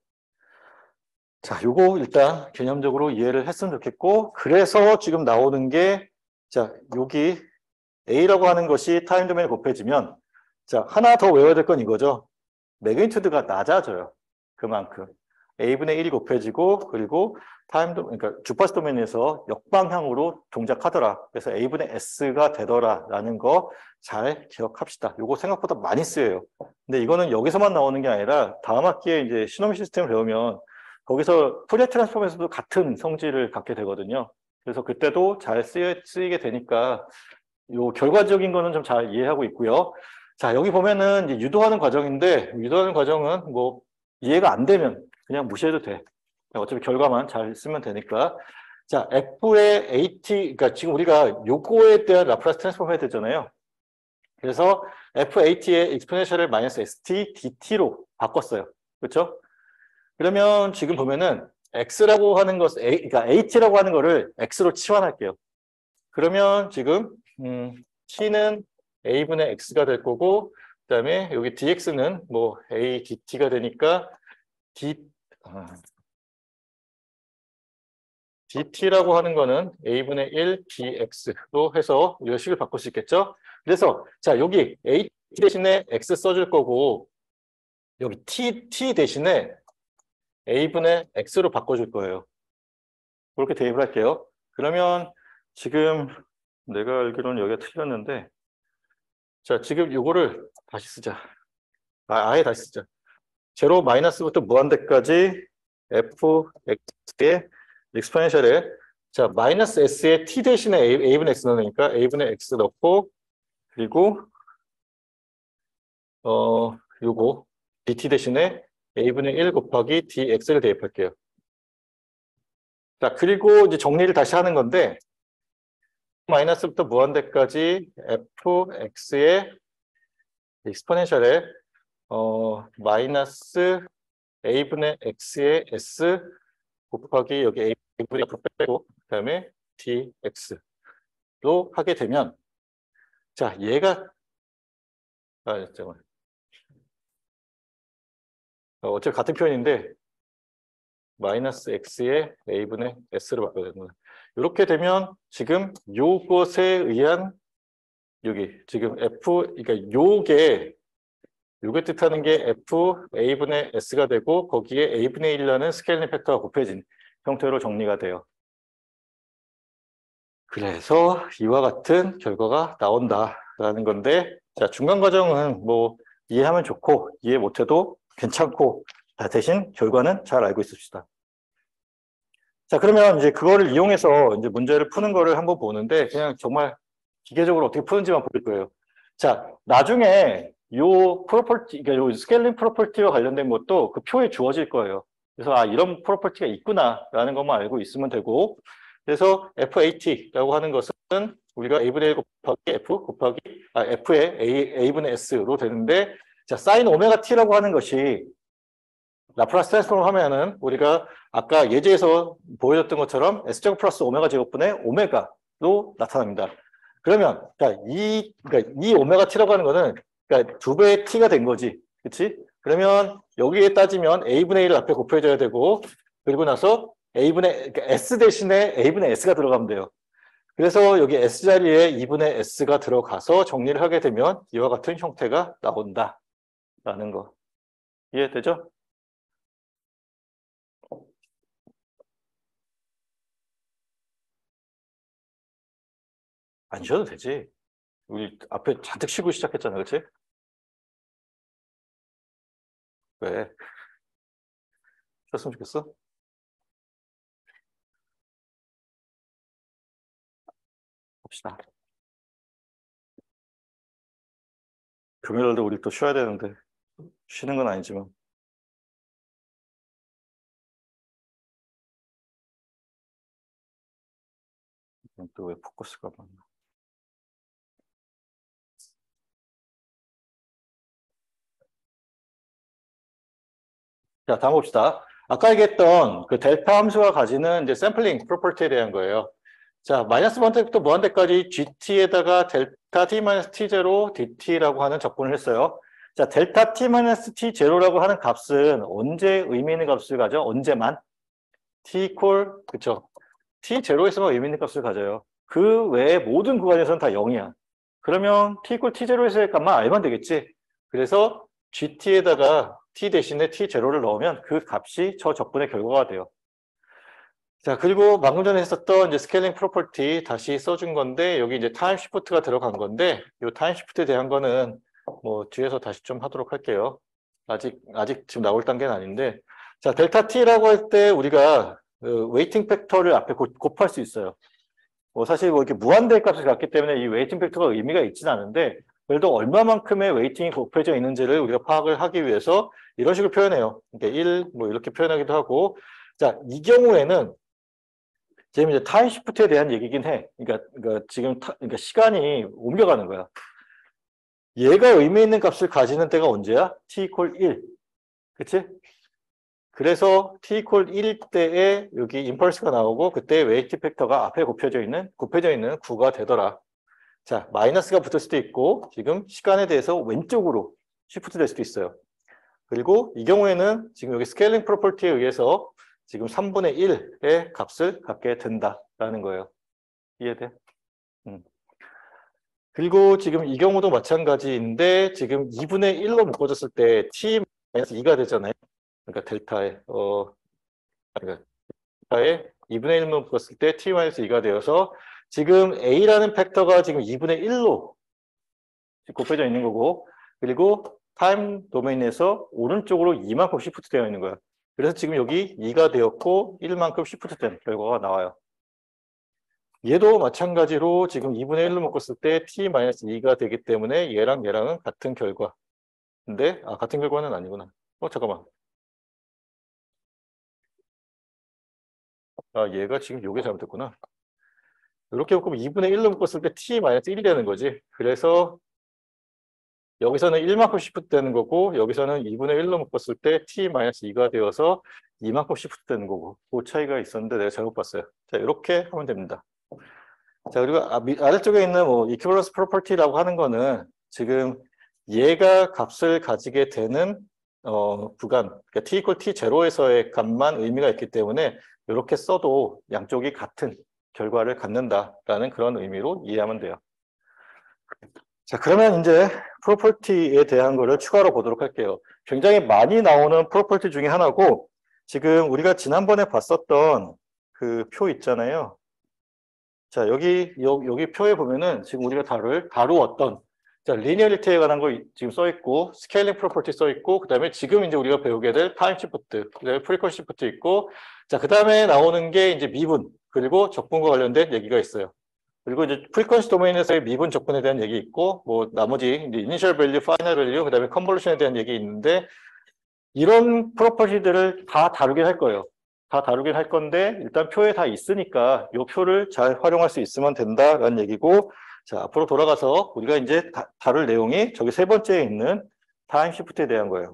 자, 요거 일단 개념적으로 이해를 했으면 좋겠고, 그래서 지금 나오는 게, 자, 여기 A라고 하는 것이 타임 도메인에 곱해지면, 자, 하나 더 외워야 될 건 이거죠. 매그니튜드가 낮아져요. 그만큼. A분의 1이 곱해지고, 그리고 그러니까 주파수 도메인에서 역방향으로 동작하더라. 그래서 A분의 S가 되더라. 라는 거 잘 기억합시다. 요거 생각보다 많이 쓰여요. 근데 이거는 여기서만 나오는 게 아니라, 다음 학기에 이제 시너미 시스템을 배우면, 거기서 포리어 트랜스폼에서도 같은 성질을 갖게 되거든요. 그래서 그때도 잘 쓰이게 되니까 요 결과적인 거는 좀 잘 이해하고 있고요. 자, 여기 보면은 이제 유도하는 과정인데 유도하는 과정은 뭐 이해가 안 되면 그냥 무시해도 돼. 어차피 결과만 잘 쓰면 되니까. 자, F의 AT, 그러니까 지금 우리가 요거에 대한 라플라스 트랜스폼 해야 되잖아요. 그래서 FAT의 익스포넨셜을 마이너스 ST, DT로 바꿨어요. 그렇죠? 그러면 지금 보면은 X라고 하는 그러니까 AT라고 하는 거를 X로 치환할게요. 그러면 지금 T는 a분의 x가 될 거고, 그 다음에 여기 dx는 뭐 a dt가 되니까 dt라고 하는 거는 a분의 1 dx로 해서 우리가 식을 바꿀 수 있겠죠? 그래서 자, 여기 a 대신에 x 써줄 거고, 여기 t 대신에 a분의 x로 바꿔줄 거예요. 그렇게 대입을 할게요. 그러면 지금 내가 알기로는 여기가 틀렸는데, 자, 지금 요거를 다시 쓰자. 아예 다시 쓰자. 제로 마이너스부터 무한대까지 fx의 익스포넨셜에, 자, 마이너스 s에 t 대신에 a분의 x 넣으니까 a분의 x 넣고, 그리고 요거 dt 대신에 a분의 1 곱하기 dx를 대입할게요. 자, 그리고 이제 정리를 다시 하는 건데, 마이너스부터 무한대까지 fx의 익스포넨셜에 마이너스 a분의 x의 s 곱하기 여기 a분의 f 빼고 그다음에 dx로 하게 되면, 자, 얘가 잠깐만. 어차피 같은 표현인데 마이너스 x의 a분의 s로 바꿔야 되는 거야. 이렇게 되면 지금 요것에 의한 여기 지금 f, 그러니까 요게 뜻하는 게 f a분의 s가 되고, 거기에 a분의 1이라는 스케일링 팩터가 곱해진 형태로 정리가 돼요. 그래서 이와 같은 결과가 나온다라는 건데, 자, 중간 과정은 뭐 이해하면 좋고 이해 못해도 괜찮고, 대신 결과는 잘 알고 있읍시다. 자, 그러면 이제 그거를 이용해서 이제 문제를 푸는 거를 한번 보는데, 그냥 정말 기계적으로 어떻게 푸는지만 볼 거예요. 자, 나중에 요 프로퍼티, 그러니까 요 스케일링 프로퍼티와 관련된 것도 그 표에 주어질 거예요. 그래서 아, 이런 프로퍼티가 있구나라는 것만 알고 있으면 되고, 그래서 FAT라고 하는 것은 우리가 A분의 1 곱하기 F 곱하기 F의 A분의 S로 되는데, 자, 사인 오메가 T라고 하는 것이 라플라스 트랜스폼을 하면은 우리가 아까 예제에서 보여줬던 것처럼 S제곱 플러스 오메가 제곱분의 오메가로 나타납니다. 그러면 그러니까 이 오메가 T라고 하는 거는 그러니까 2배의 T가 된 거지. 그렇지? 그러면 여기에 따지면 A분의 1을 앞에 곱해줘야 되고, 그리고 나서 그러니까 S 대신에 A분의 S가 들어가면 돼요. 그래서 여기 S 자리에 2분의 S가 들어가서 정리를 하게 되면 이와 같은 형태가 나온다라는 거. 이해되죠? 안 쉬어도 되지. 우리 앞에 잔뜩 쉬고 시작했잖아, 그렇지? 왜? 쉬었으면 좋겠어? 봅시다. 금요일도 우리 또 쉬어야 되는데, 쉬는 건 아니지만. 또 왜 포커스가 많나? 자, 다음 봅시다. 아까 얘기했던 그 델타 함수가 가지는 이제 샘플링 프로퍼티에 대한 거예요. 자, 마이너스 무한대부터 무한대까지 GT에다가 델타 T-T0 DT라고 하는 적분을 했어요. 자, 델타 T-T0라고 하는 값은 언제 의미 있는 값을 가져? 언제만? T 이퀄, 그쵸? T0에서만 의미 있는 값을 가져요. 그 외에 모든 구간에서는 다 0이야. 그러면 T 이퀄 T0에서의 값만 알면 되겠지. 그래서 GT에다가 T 대신에 T0를 넣으면 그 값이 저 적분의 결과가 돼요. 자, 그리고 방금 전에 했었던 이제 스케일링 프로퍼티 다시 써준 건데, 여기 이제 타임 시프트가 들어간 건데, 이 타임 시프트에 대한 거는 뭐 뒤에서 다시 좀 하도록 할게요. 아직 지금 나올 단계는 아닌데, 자, 델타 T라고 할 때 우리가 웨이팅 팩터를 앞에 곱할 수 있어요. 뭐 사실 뭐 이렇게 무한대의 값을 갖기 때문에 이 웨이팅 팩터가 의미가 있지는 않은데, 그래도 얼마만큼의 웨이팅이 곱해져 있는지를 우리가 파악을 하기 위해서 이런 식으로 표현해요. 그러니까 1, 뭐 이렇게 표현하기도 하고, 자, 이 경우에는 지금 이제 타임 시프트에 대한 얘기긴 해. 그러니까 지금 그러니까 시간이 옮겨가는 거야. 얘가 의미 있는 값을 가지는 때가 언제야? t 이퀄 1. 그치? 그래서 t 이퀄 1일 때에 여기 임펄스가 나오고, 그때 웨이트 팩터가 앞에 곱해져 있는 9가 되더라. 자, 마이너스가 붙을 수도 있고, 지금 시간에 대해서 왼쪽으로 시프트 될 수도 있어요. 그리고 이 경우에는 지금 여기 스케일링 프로퍼티에 의해서 지금 3분의 1의 값을 갖게 된다라는 거예요. 이해돼? 그리고 지금 이 경우도 마찬가지인데 지금 2분의 1로 묶어졌을 때 t-2가 되잖아요. 그러니까 그러니까 델타에 2분의 1로 묶었을 때 t-2가 되어서 지금 a라는 팩터가 지금 2분의 1로 곱해져 있는 거고, 그리고 타임 도메인에서 오른쪽으로 2만큼 시프트 되어 있는 거야. 그래서 지금 여기 2가 되었고 1만큼 시프트 된 결과가 나와요. 얘도 마찬가지로 지금 2분의 1로 묶었을 때 t-2가 되기 때문에 얘랑은 같은 결과. 근데 같은 결과는 아니구나. 잠깐만. 얘가 지금 요게 잘못됐구나. 이렇게 묶으면 2분의 1로 묶었을 때 t-1이 되는 거지. 그래서 여기서는 1만큼 시프트 되는 거고, 여기서는 2분의 1로 묶었을 때 t-2가 되어서 2만큼 시프트 되는 거고, 그 차이가 있었는데 내가 잘못 봤어요. 자, 이렇게 하면 됩니다. 자, 그리고 아래쪽에 있는 equivalence property라고 하는 거는 지금 얘가 값을 가지게 되는 구간, 그러니까 t equal t0에서의 값만 의미가 있기 때문에 이렇게 써도 양쪽이 같은 결과를 갖는다라는 그런 의미로 이해하면 돼요. 자, 그러면 이제 프로퍼티에 대한 거를 추가로 보도록 할게요. 굉장히 많이 나오는 프로퍼티 중에 하나고, 지금 우리가 지난번에 봤었던 그 표 있잖아요. 자, 여기 표에 보면은 지금 우리가 다루었던, 자, 리니어리티에 관한 거 지금 써 있고, 스케일링 프로퍼티 써 있고, 그 다음에 지금 이제 우리가 배우게 될 타임 시프트, 그 다음에 프리퀄 시프트 있고, 자, 그 다음에 나오는 게 이제 미분, 그리고 적분과 관련된 얘기가 있어요. 그리고 이제 프리퀀시 도메인에서의 미분 적분에 대한 얘기 있고, 나머지 이제 이니셜 밸류, 파이널 밸류, 그다음에 컨볼루션에 대한 얘기 있는데, 이런 프로퍼티들을 다 다루긴 할 거예요. 다 다루긴 할 건데 일단 표에 다 있으니까 이 표를 잘 활용할 수 있으면 된다라는 얘기고, 자, 앞으로 돌아가서 우리가 이제 다룰 내용이 저기 세 번째에 있는 타임 시프트에 대한 거예요.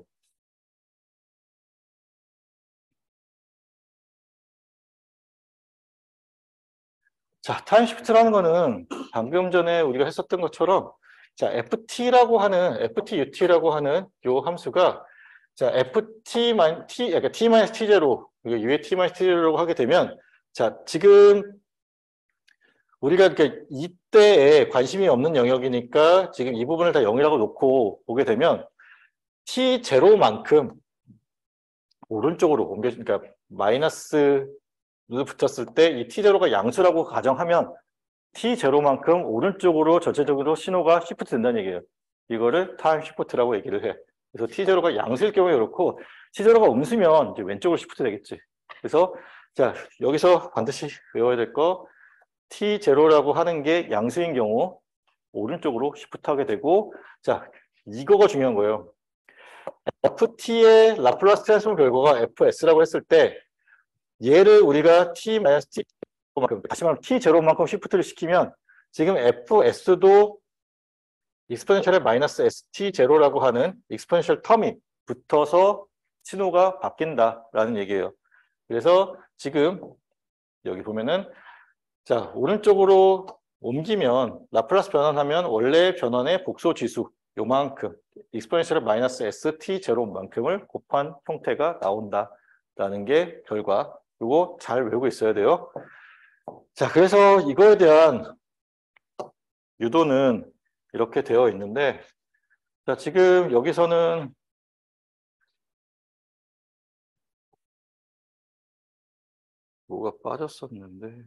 자, 타임 시프트라는 거는 방금 전에 우리가 했었던 것처럼, 자, FT라고 하는 요 함수가, 자, 그러니까 T-T0, U의 T-T0라고 하게 되면, 자, 지금 우리가 이렇게 이때에 관심이 없는 영역이니까 지금 이 부분을 다 0이라고 놓고 보게 되면, T0만큼 오른쪽으로 그러니까 마이너스 붙였을 때 이 T0가 양수라고 가정하면 T0만큼 오른쪽으로 전체적으로 신호가 시프트 된다는 얘기예요. 이거를 타임 시프트라고 얘기를 해. 그래서 T0가 양수일 경우에 그렇고 T0가 음수면 이제 왼쪽으로 시프트 되겠지. 그래서 자, 여기서 반드시 외워야 될 거, T0라고 하는 게 양수인 경우 오른쪽으로 시프트하게 되고, 자, 이거가 중요한 거예요. FT의 라플라스 트랜스폼 결과가 FS라고 했을 때 얘를 우리가 T-T 다시 말하면 T0만큼 시프트를 시키면 지금 FS도 익스포넨셜의 마이너스 ST0라고 하는 익스포넨셜 텀이 붙어서 신호가 바뀐다라는 얘기예요. 그래서 지금 여기 보면은, 자, 오른쪽으로 옮기면 라플라스 변환하면 원래 변환의 복소 지수 요만큼 익스포넨셜의 마이너스 ST0만큼을 곱한 형태가 나온다라는 게 결과. 이거 잘 외우고 있어야 돼요. 자, 그래서 이거에 대한 유도는 이렇게 되어 있는데, 자, 지금 여기서는 뭐가 빠졌었는데,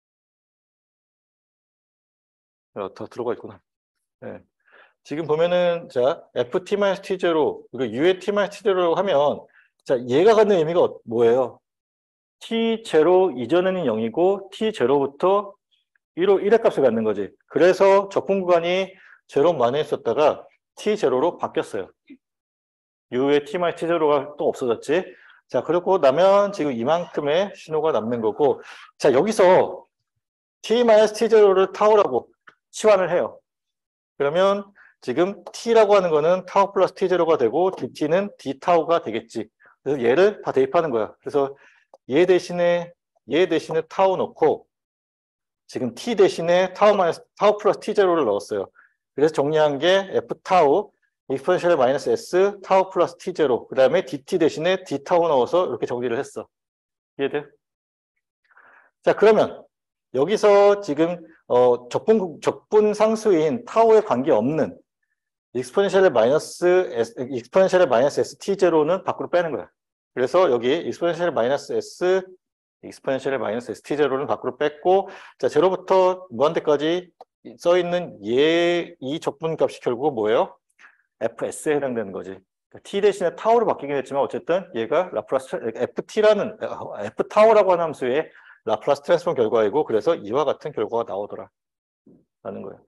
다 들어가 있구나. 네. 지금 보면은, 자, FT-T0, 그리고 U의 T-T0라고 하면, 자, 얘가 갖는 의미가 뭐예요? T0 이전에는 0이고, T0부터 1의 값을 갖는 거지. 그래서 적분 구간이 제로 만에 있었다가 T0로 바뀌었어요. U의 T-T0가 또 없어졌지. 자, 그리고 나면 지금 이만큼의 신호가 남는 거고, 자, 여기서 T-T0를 타우라고 치환을 해요. 그러면 지금 T라고 하는 거는 타우 플러스 T0가 되고, DT는 D타우가 되겠지. 그래서 얘를 다 대입하는 거야. 그래서 얘 대신에 타우 넣고, 지금 t 대신에 타우 플러스 t0를 넣었어요. 그래서 정리한 게 f 타우 익스포넨셜 마이너스 s 타우 플러스 t0 그 다음에 dt 대신에 d 타우 넣어서 이렇게 정리를 했어. 이해돼? 자, 그러면 여기서 지금 적분 상수인 타우에 관계없는 익스포넨셜의 마이너스 s t0는 밖으로 빼는 거야. 그래서 여기 익스포넨셜의 마이너스 s t0는 밖으로 뺐고, 자, 0부터 무한대까지 써 있는 이 적분 값이 결국 뭐예요? fs에 해당되는 거지. 그러니까 t 대신에 타우로 바뀌긴 했지만 어쨌든 얘가 라플라스 f 타우라고 하는 함수의 라플라스 트랜스폼 결과이고, 그래서 이와 같은 결과가 나오더라 라는 거예요.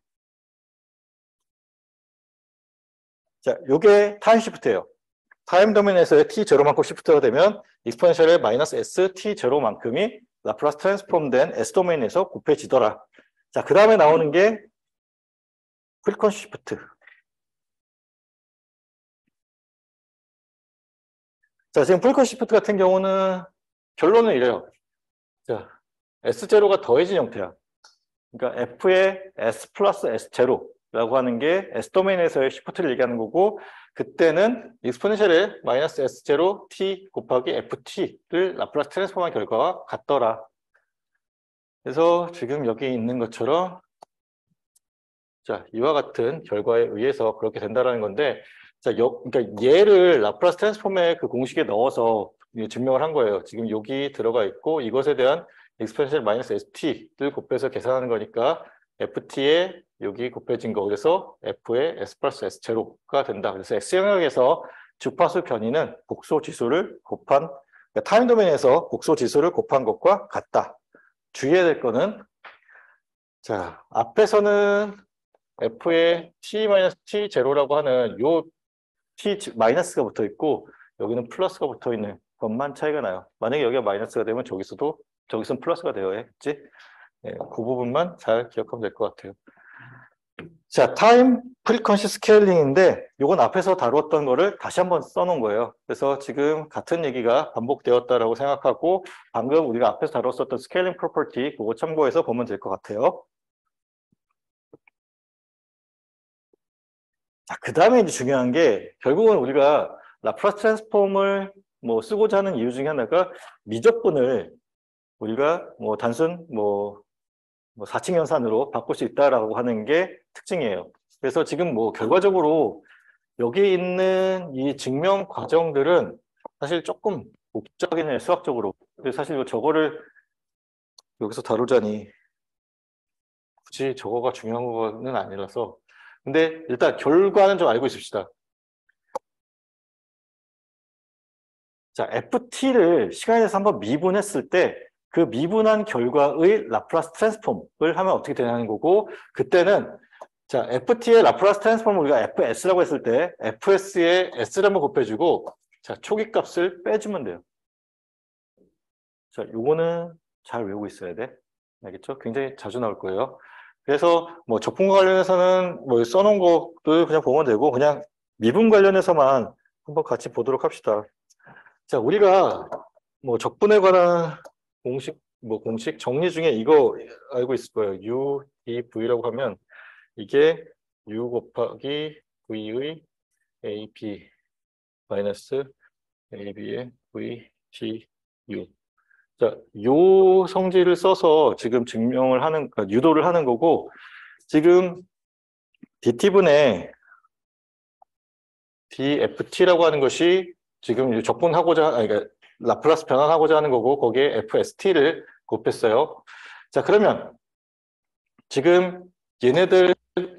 자, 요게 타임 시프트예요. 타임 도메인에서의 t0만큼 시프트가 되면 익스포넨셜의 마이너스 s t0만큼이 라플라스 트랜스폼된 s 도메인에서 곱해지더라. 자, 그 다음에 나오는 게 프리퀀시 시프트. 자, 지금 프리퀀시 시프트 같은 경우는 결론은 이래요. 자, S0가 더해진 형태야. 그러니까 F의 S 플러스 S0라고 하는 게 S도메인에서의 시프트를 얘기하는 거고, 그때는 익스포넨셜의 마이너스 S0 T 곱하기 FT를 라플라스 트랜스폼한 결과가 같더라. 그래서 지금 여기 있는 것처럼 자, 이와 같은 결과에 의해서 그렇게 된다는 건데, 자, 그러니까 얘를 라플라스 트랜스폼의 그 공식에 넣어서 증명을 한 거예요. 지금 여기 들어가 있고 이것에 대한 익스포넨셜 마이너스 ST를 곱해서 계산하는 거니까 FT에 여기 곱해진 거. 그래서 F의 S 플러스 S0가 된다. 그래서 X 영역에서 주파수 변이는 복소 지수를 곱한, 그러니까 타임 도메인에서 복소 지수를 곱한 것과 같다. 주의해야 될 거는, 자, 앞에서는 F의 T-T0라고 하는 요 T 마이너스가 붙어 있고 여기는 플러스가 붙어 있는 것만 차이가 나요. 만약에 여기가 마이너스가 되면 저기서는 플러스가 되어야겠지. 네, 그 부분만 잘 기억하면 될 것 같아요. 자, 타임 프리퀀시 스케일링인데 이건 앞에서 다루었던 거를 다시 한번 써놓은 거예요. 그래서 지금 같은 얘기가 반복되었다라고 생각하고 방금 우리가 앞에서 다뤘었던 스케일링 프로퍼티 그거 참고해서 보면 될 것 같아요. 자, 그 다음에 이제 중요한 게 결국은 우리가 라플라스 트랜스폼을 뭐 쓰고자 하는 이유 중에 하나가 미적분을 우리가 뭐 단순 뭐 4층 연산으로 바꿀 수 있다라고 하는 게 특징이에요. 그래서 지금 뭐 결과적으로 여기 있는 이 증명 과정들은 사실 조금 복잡하긴 해요, 수학적으로. 근데 사실 저거를 여기서 다루자니 굳이 저거가 중요한 거는 아니라서. 근데 일단 결과는 좀 알고 있읍시다. 자, FT를 시간에서 한번 미분했을 때 그 미분한 결과의 라플라스 트랜스폼을 하면 어떻게 되냐는 거고, 그때는 자, FT의 라플라스 트랜스폼을 우리가 FS라고 했을 때 FS에 S를 한번 곱해주고 자, 초기 값을 빼주면 돼요. 자, 요거는 잘 외우고 있어야 돼. 알겠죠? 굉장히 자주 나올 거예요. 그래서 뭐 적분과 관련해서는 뭐 써놓은 것도 그냥 보면 되고 그냥 미분 관련해서만 한번 같이 보도록 합시다. 자, 우리가 뭐 적분에 관한 공식 정리 중에 이거 알고 있을 거예요. U, D, V라고 하면 이게 U 곱하기 V의 AB 마이너스 AB의 V, T, U. 자, 요 성질을 써서 지금 증명을 하는, 그러니까 유도를 하는 거고, 지금 DT분의 DFT라고 하는 것이 지금 그러니까 라플라스 변환하고자 하는 거고, 거기에 FST를 곱했어요. 자, 그러면 지금 얘네들 이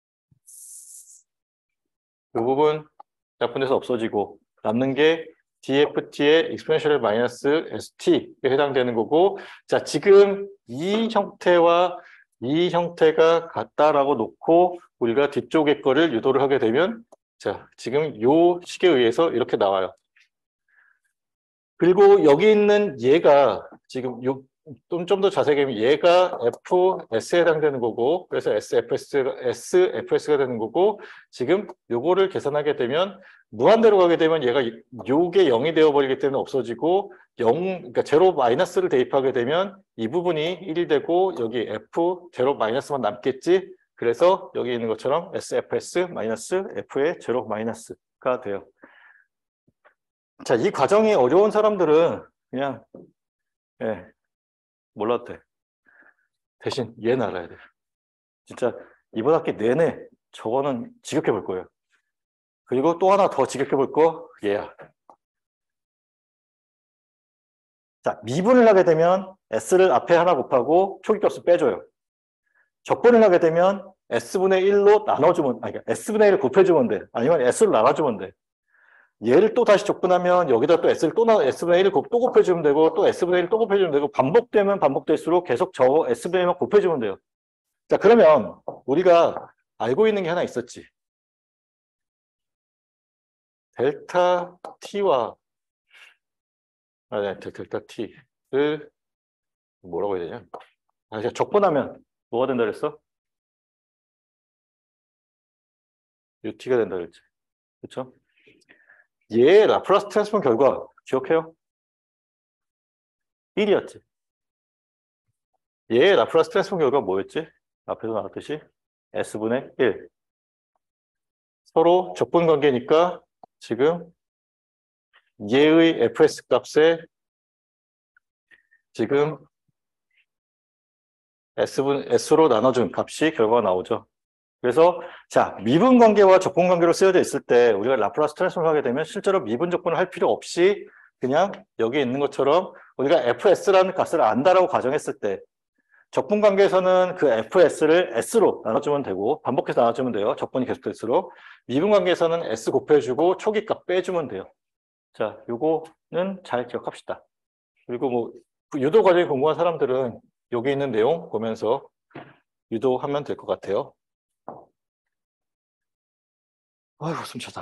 부분 약분돼서 없어지고 남는 게 DFT의 익스포넨셜 마이너스 ST에 해당되는 거고, 자, 지금 이 형태와 이 형태가 같다라고 놓고 우리가 뒤쪽의 거를 유도를 하게 되면 자, 지금 요 식에 의해서 이렇게 나와요. 그리고 여기 있는 얘가 지금 좀 더 자세하게 하면 얘가 FS에 해당되는 거고, 그래서 SFS가 되는 거고, 지금 요거를 계산하게 되면 무한대로 가게 되면 얘가 요게 0이 되어버리기 때문에 없어지고, 그러니까 제로 마이너스를 대입하게 되면 이 부분이 1이 되고, 여기 F 제로 마이너스만 남겠지. 그래서 여기 있는 것처럼 SFS 마이너스 F의 제로 마이너스가 돼요. 자, 이 과정이 어려운 사람들은 그냥, 예, 몰라도 돼. 대신 얘는 알아야 돼. 진짜 이번 학기 내내 저거는 지겹게 볼 거예요. 그리고 또 하나 더 지겹게 볼 거, 얘야. 자, 미분을 하게 되면 S를 앞에 하나 곱하고 초기값을 빼줘요. 적분을 하게 되면 S분의 1로 나눠주면, 아니, 그러니까 S분의 1을 곱해주면 돼. 아니면 S로 나눠주면 돼. 얘를 또 다시 적분하면 여기다 또 S분의 1을 또 곱해주면 되고, 또 S분의 1을 또 곱해주면 되고, 반복되면 반복될수록 계속 저 S분의 1만 곱해주면 돼요. 자, 그러면 우리가 알고 있는 게 하나 있었지. 델타 T와, 네, 델타 T를 뭐라고 해야 되냐? 제가 적분하면 뭐가 된다 그랬어? UT가 된다 그랬지. 그렇죠? 얘의 라플라스 트랜스폼 결과 기억해요? 1이었지. 얘의 라플라스 트랜스폼 결과 뭐였지? 앞에서 나왔듯이 S분의 1. 서로 적분 관계니까 지금 얘의 fs 값에 지금 S로 나눠준 값이 결과가 나오죠. 그래서 자, 미분 관계와 적분 관계로 쓰여져 있을 때 우리가 라플라스 트랜스폼을 하게 되면 실제로 미분 적분을 할 필요 없이 그냥 여기 있는 것처럼 우리가 fs라는 값을 안다라고 가정했을 때 적분 관계에서는 그 fs를 s로 나눠주면 되고 반복해서 나눠주면 돼요. 적분이 계속될수록. 미분 관계에서는 s 곱해주고 초기값 빼주면 돼요. 자, 요거는 잘 기억합시다. 그리고 뭐 유도 과정이 궁금한 사람들은 여기 있는 내용 보면서 유도하면 될 것 같아요. 아이고, 숨차다.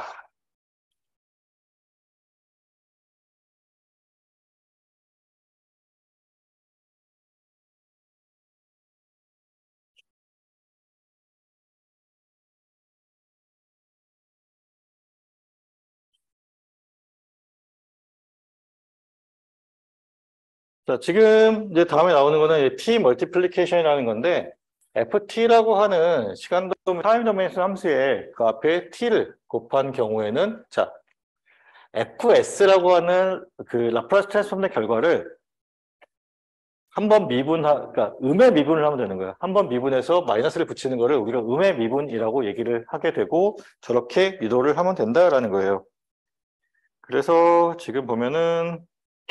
자, 지금 이제 다음에 나오는 거는 T 멀티플리케이션이라는 건데, FT라고 하는 시간 도메인, 타임 도메인 함수에 그 앞에 T를 곱한 경우에는, 자, FS라고 하는 그 라플라스 트랜스폼의 결과를 한번 그러니까 음의 미분을 하면 되는 거야. 한번 미분해서 마이너스를 붙이는 거를 우리가 음의 미분이라고 얘기를 하게 되고, 저렇게 유도를 하면 된다라는 거예요. 그래서 지금 보면은,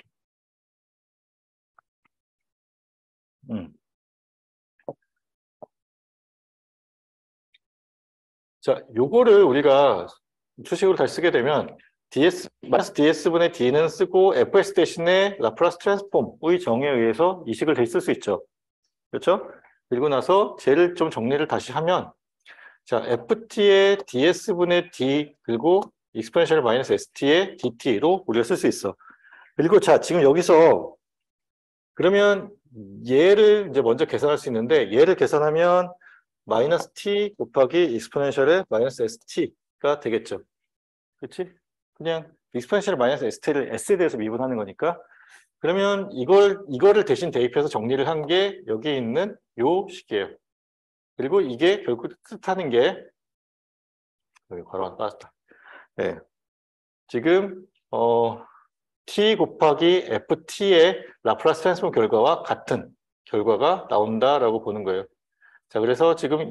자, 요거를 우리가 수식으로 다시 쓰게 되면 마이너스 ds분의 d는 쓰고 fs 대신에 라플라스 트랜스폼의 정의에 의해서 이식을 다시 쓸 수 있죠. 그렇죠? 그리고 나서 쟤를 좀 정리를 다시 하면 자, ft의 ds분의 d 그리고 익스포넨셜 마이너스 st의 dt로 우리가 쓸 수 있어. 그리고 자, 지금 여기서 그러면 얘를 이제 먼저 계산할 수 있는데 얘를 계산하면 마이너스 t 곱하기 익스포넨셜의 마이너스 st가 되겠죠. 그렇지? 그냥 익스포넨셜 마이너스 st를 s에 대해서 미분하는 거니까. 그러면 이거를 대신 대입해서 정리를 한 게 여기 있는 요 식이에요. 그리고 이게 결국 뜻하는 게 여기 괄호 하나 빠졌다. 네. 지금 t 곱하기 ft의 라플라스 트랜스폼 결과와 같은 결과가 나온다라고 보는 거예요. 자, 그래서 지금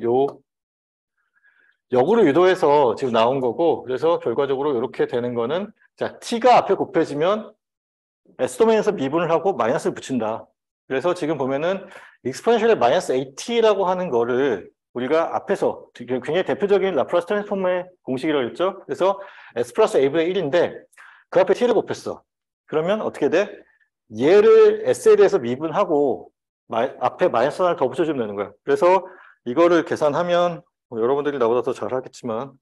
역으로 유도해서 지금 나온 거고, 그래서 결과적으로 이렇게 되는 거는, 자, t가 앞에 곱해지면 S도메인에서 미분을 하고 마이너스를 붙인다. 그래서 지금 보면은 익스포넨셜의 마이너스 AT라고 하는 거를 우리가 앞에서 굉장히 대표적인 라플라스 트랜스폼의 공식이라고 했죠. 그래서 S 플러스 A분의 1인데 그 앞에 T를 곱했어. 그러면 어떻게 돼? 얘를 S에 대해서 미분하고 앞에 마이너스 하나를 더 붙여주면 되는 거야. 그래서 이거를 계산하면 여러분들이 나보다 더 잘하겠지만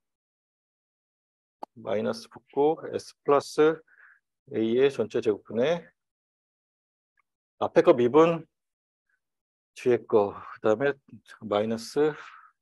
마이너스 붙고 S 플러스 A의 전체 제곱분의 앞에 거 미분, 뒤에 거, 그 다음에 마이너스.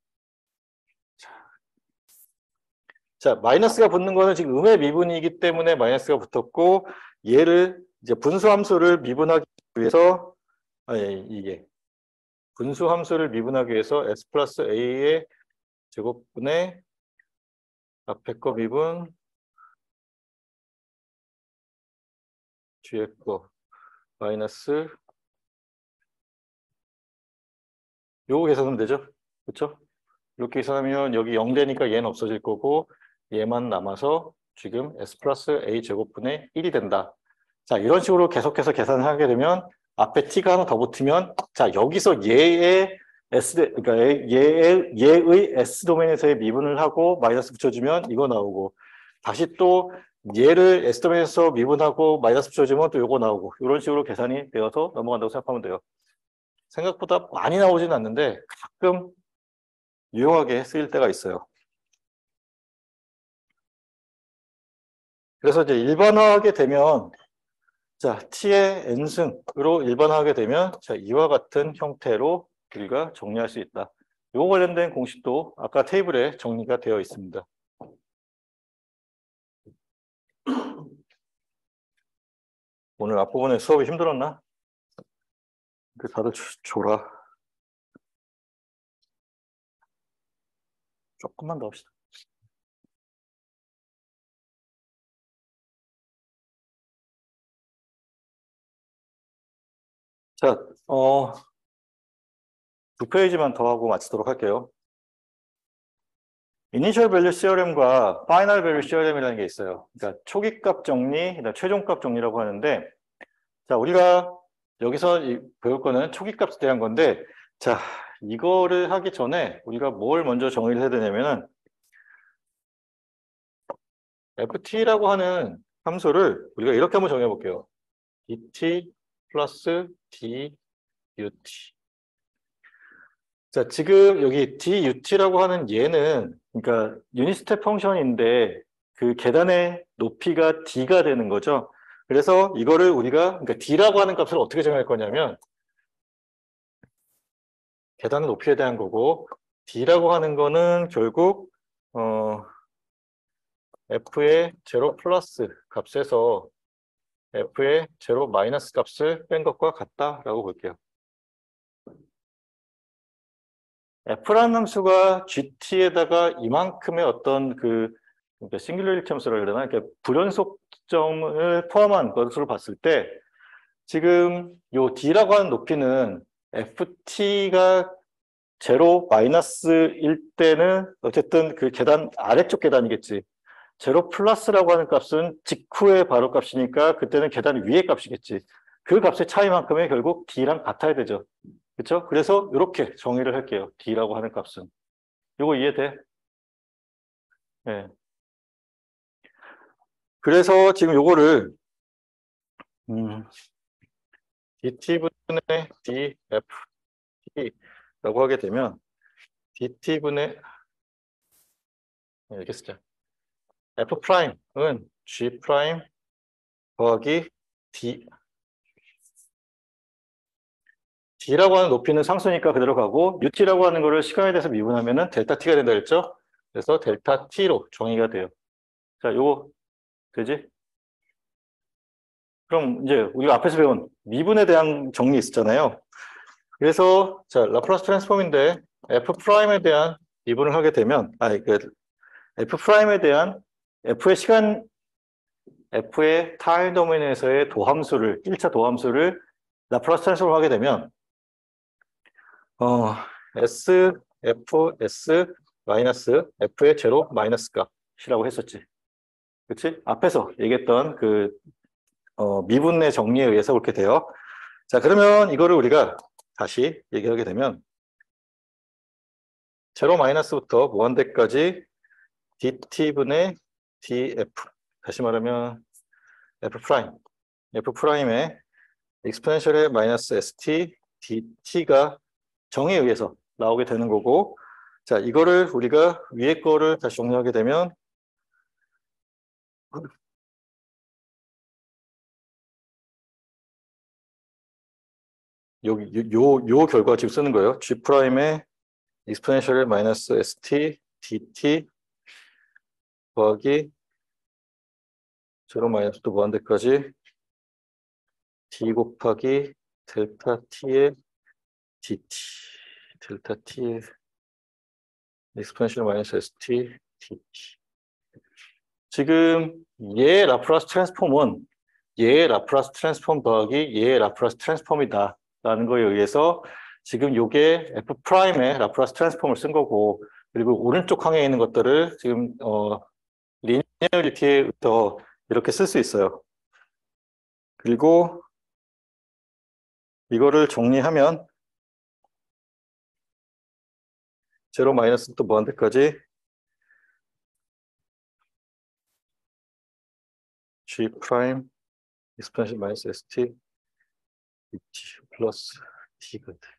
자, 마이너스가 붙는 거는 지금 음의 미분이기 때문에 마이너스가 붙었고, 얘를 이제 분수함수를 미분하기 위해서, 아니, 이게 분수함수를 미분하기 위해서 s 플러스 a의 제곱분의 앞에 거 미분, 뒤에 거 마이너스, 요거 계산하면 되죠? 그렇죠? 이렇게 계산하면 여기 0 되니까 얘는 없어질 거고 얘만 남아서 지금 s 플러스 a 제곱분의 1이 된다. 자, 이런 식으로 계속해서 계산을 하게 되면 앞에 t가 하나 더 붙으면 자, 여기서 얘의 그러니까 얘의 s 도메인에서의 미분을 하고 마이너스 붙여주면 이거 나오고 다시 또 얘를 s 도메인에서 미분하고 마이너스 붙여주면 또 이거 나오고 이런 식으로 계산이 되어서 넘어간다고 생각하면 돼요. 생각보다 많이 나오지는 않는데 가끔 유용하게 쓰일 때가 있어요. 그래서 이제 일반화하게 되면 자, t의 n승으로 일반화하게 되면 자, 이와 같은 형태로 우리가 정리할 수 있다. 이거 관련된 공식도 아까 테이블에 정리가 되어 있습니다. 오늘 앞부분에 수업이 힘들었나? 다들 졸아. 조금만 더 합시다. 자, 두 페이지만 더 하고 마치도록 할게요. 이니셜 밸류 시어렘과 파이널 밸류 시어렘이라는 게 있어요. 그러니까 초기값 정리, 그다음 최종값 정리라고 하는데, 자, 우리가 여기서 배울 거는 초기값에 대한 건데, 자, 이거를 하기 전에 우리가 뭘 먼저 정의를 해야 되냐면은 ft라고 하는 함수를 우리가 이렇게 한번 정해 볼게요. dt 플러스 dut. 자, 지금 여기 dut라고 하는 얘는 그러니까 유닛 스텝 펑션인데 그 계단의 높이가 d가 되는 거죠. 그래서 이거를 우리가 그러니까 d라고 하는 값을 어떻게 정할 거냐면 계단의 높이에 대한 거고 d라고 하는 거는 결국 f의 제로 플러스 값에서 f의 제로 마이너스 값을 뺀 것과 같다라고 볼게요. f라는 함수가 gt에다가 이만큼의 어떤 그러니까 싱귤러리티 함수라 그러나 이렇게 불연속점을 포함한 것으로 봤을 때 지금 요 d라고 하는 높이는 ft가 제로 마이너스일 때는 어쨌든 그 계단 아래쪽 계단이겠지. 제로 플러스라고 하는 값은 직후의 바로 값이니까 그때는 계단 위의 값이겠지. 그 값의 차이만큼의 결국 d랑 같아야 되죠. 그렇죠? 그래서 이렇게 정의를 할게요. d라고 하는 값은. 이거 이해돼? 네. 그래서 지금 요거를 dt분의 dft라고 하게 되면 dt분의 이렇게 쓰자. f'은 g' 더하기 d라고 하는 높이는 상수니까 그대로 가고 ut라고 하는 거를 시간에 대해서 미분하면은 델타 t가 된다 그랬죠? 그래서 델타 t로 정의가 돼요. 자, 요거 되지? 그럼 이제 우리가 앞에서 배운 미분에 대한 정리 있었잖아요. 그래서 자, 라플라스 트랜스폼인데 f'에 대한 미분을 하게 되면 f'에 대한 f의 타임 도메인에서의 도함수를 1차 도함수를 라플라스 트랜스폼을 하게 되면 s fs 마이너스 f의 제로 마이너스 값이라고 했었지. 그렇지? 앞에서 얘기했던 미분의 정리에 의해서 그렇게 돼요. 자, 그러면 이거를 우리가 다시 얘기하게 되면 제로 마이너스부터 무한대까지 dt분의 df 다시 말하면 f'의 익스포넨셜의 마이너스 st dt가 정의에 의해서 나오게 되는 거고 자, 이거를 우리가 위에 거를 다시 정리하게 되면 여기 요 결과 지금 쓰는 거예요. G 프라임의 exponential 마이너스 st dt 더하기 제로 마이너스부터 무한대까지 d 곱하기 델타 t의 dt 델타 t의 exponential 마이너스 st dt. 지금 얘의 라플라스 트랜스폼은 얘의 라플라스 트랜스폼 더하기 얘의 라플라스 트랜스폼이다 라는 거에 의해서 지금 요게 f 프라임의 라플라스 트랜스폼을 쓴 거고, 그리고 오른쪽 항에 있는 것들을 지금 리니어리티에 더 이렇게 쓸 수 있어요. 그리고 이거를 정리하면 제로 마이너스부터 무한대까지 g 프라임 exponential 마이너스 st dt 플러스 t가 돼.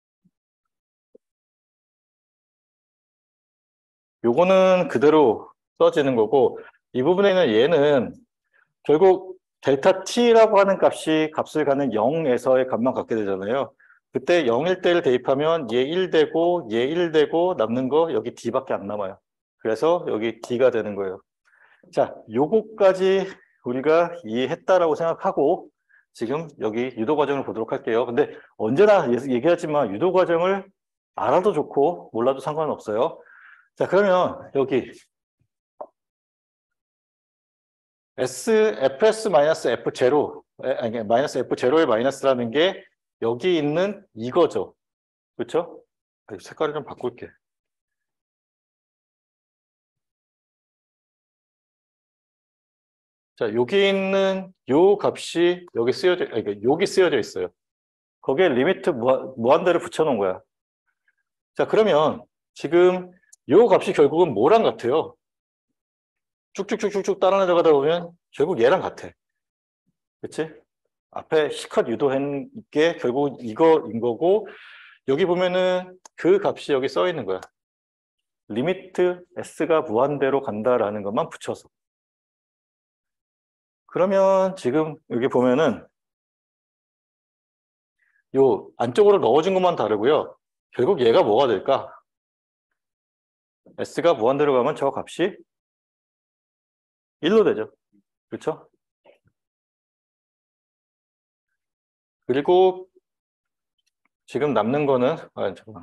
요거는 그대로 써지는 거고, 이 부분에는 얘는 결국 델타 t라고 하는 값을 갖는 0에서의 값만 갖게 되잖아요. 그때 0일 때를 대입하면 얘 1 되고 얘 1 되고 남는 거 여기 d밖에 안 남아요. 그래서 여기 d가 되는 거예요. 자, 요거까지 우리가 이해했다라고 생각하고 지금 여기 유도 과정을 보도록 할게요. 근데 언제나 얘기하지만 유도 과정을 알아도 좋고 몰라도 상관은 없어요. 자, 그러면 여기 fs-f0, 아니, 마이너스 f0의 마이너스라는 게 여기 있는 이거죠. 그렇죠? 색깔을 좀 바꿀게. 자, 여기 있는 요 값이 여기 쓰여져, 그러니까 여기 쓰여져 있어요. 거기에 리미트 무한대를 붙여놓은 거야. 자, 그러면 지금 요 값이 결국은 뭐랑 같아요? 쭉쭉쭉쭉쭉 따라 내려가다 보면 결국 얘랑 같아. 그치? 앞에 시컷 유도한 게 결국 이거인 거고, 여기 보면은 그 값이 여기 써 있는 거야. 리미트 s가 무한대로 간다라는 것만 붙여서. 그러면 지금 여기 보면은 요 안쪽으로 넣어준 것만 다르고요. 결국 얘가 뭐가 될까? s가 무한대로 가면 저 값이 1로 되죠. 그렇죠? 그리고 지금 남는 거는 잠깐만.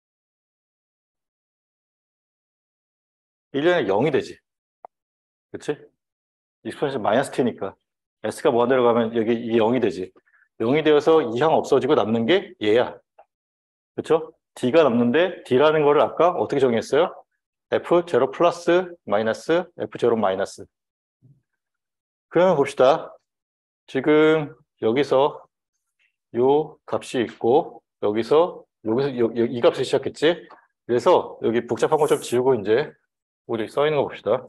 1년에 0이 되지. 그렇지? 익스포넨셜 마이너스 t니까 s가 무한대로 가면 여기 이 0이 되지. 0이 되어서 이 항 없어지고 남는 게 얘야. 그렇죠? d가 남는데 d라는 거를 아까 어떻게 정의했어요? f0 플러스 마이너스 f0 마이너스. 그러면 봅시다. 지금 여기서 요 값이 있고 여기서 이 값을 시작했지. 그래서 여기 복잡한 거 좀 지우고 이제 우리 써 있는 거 봅시다.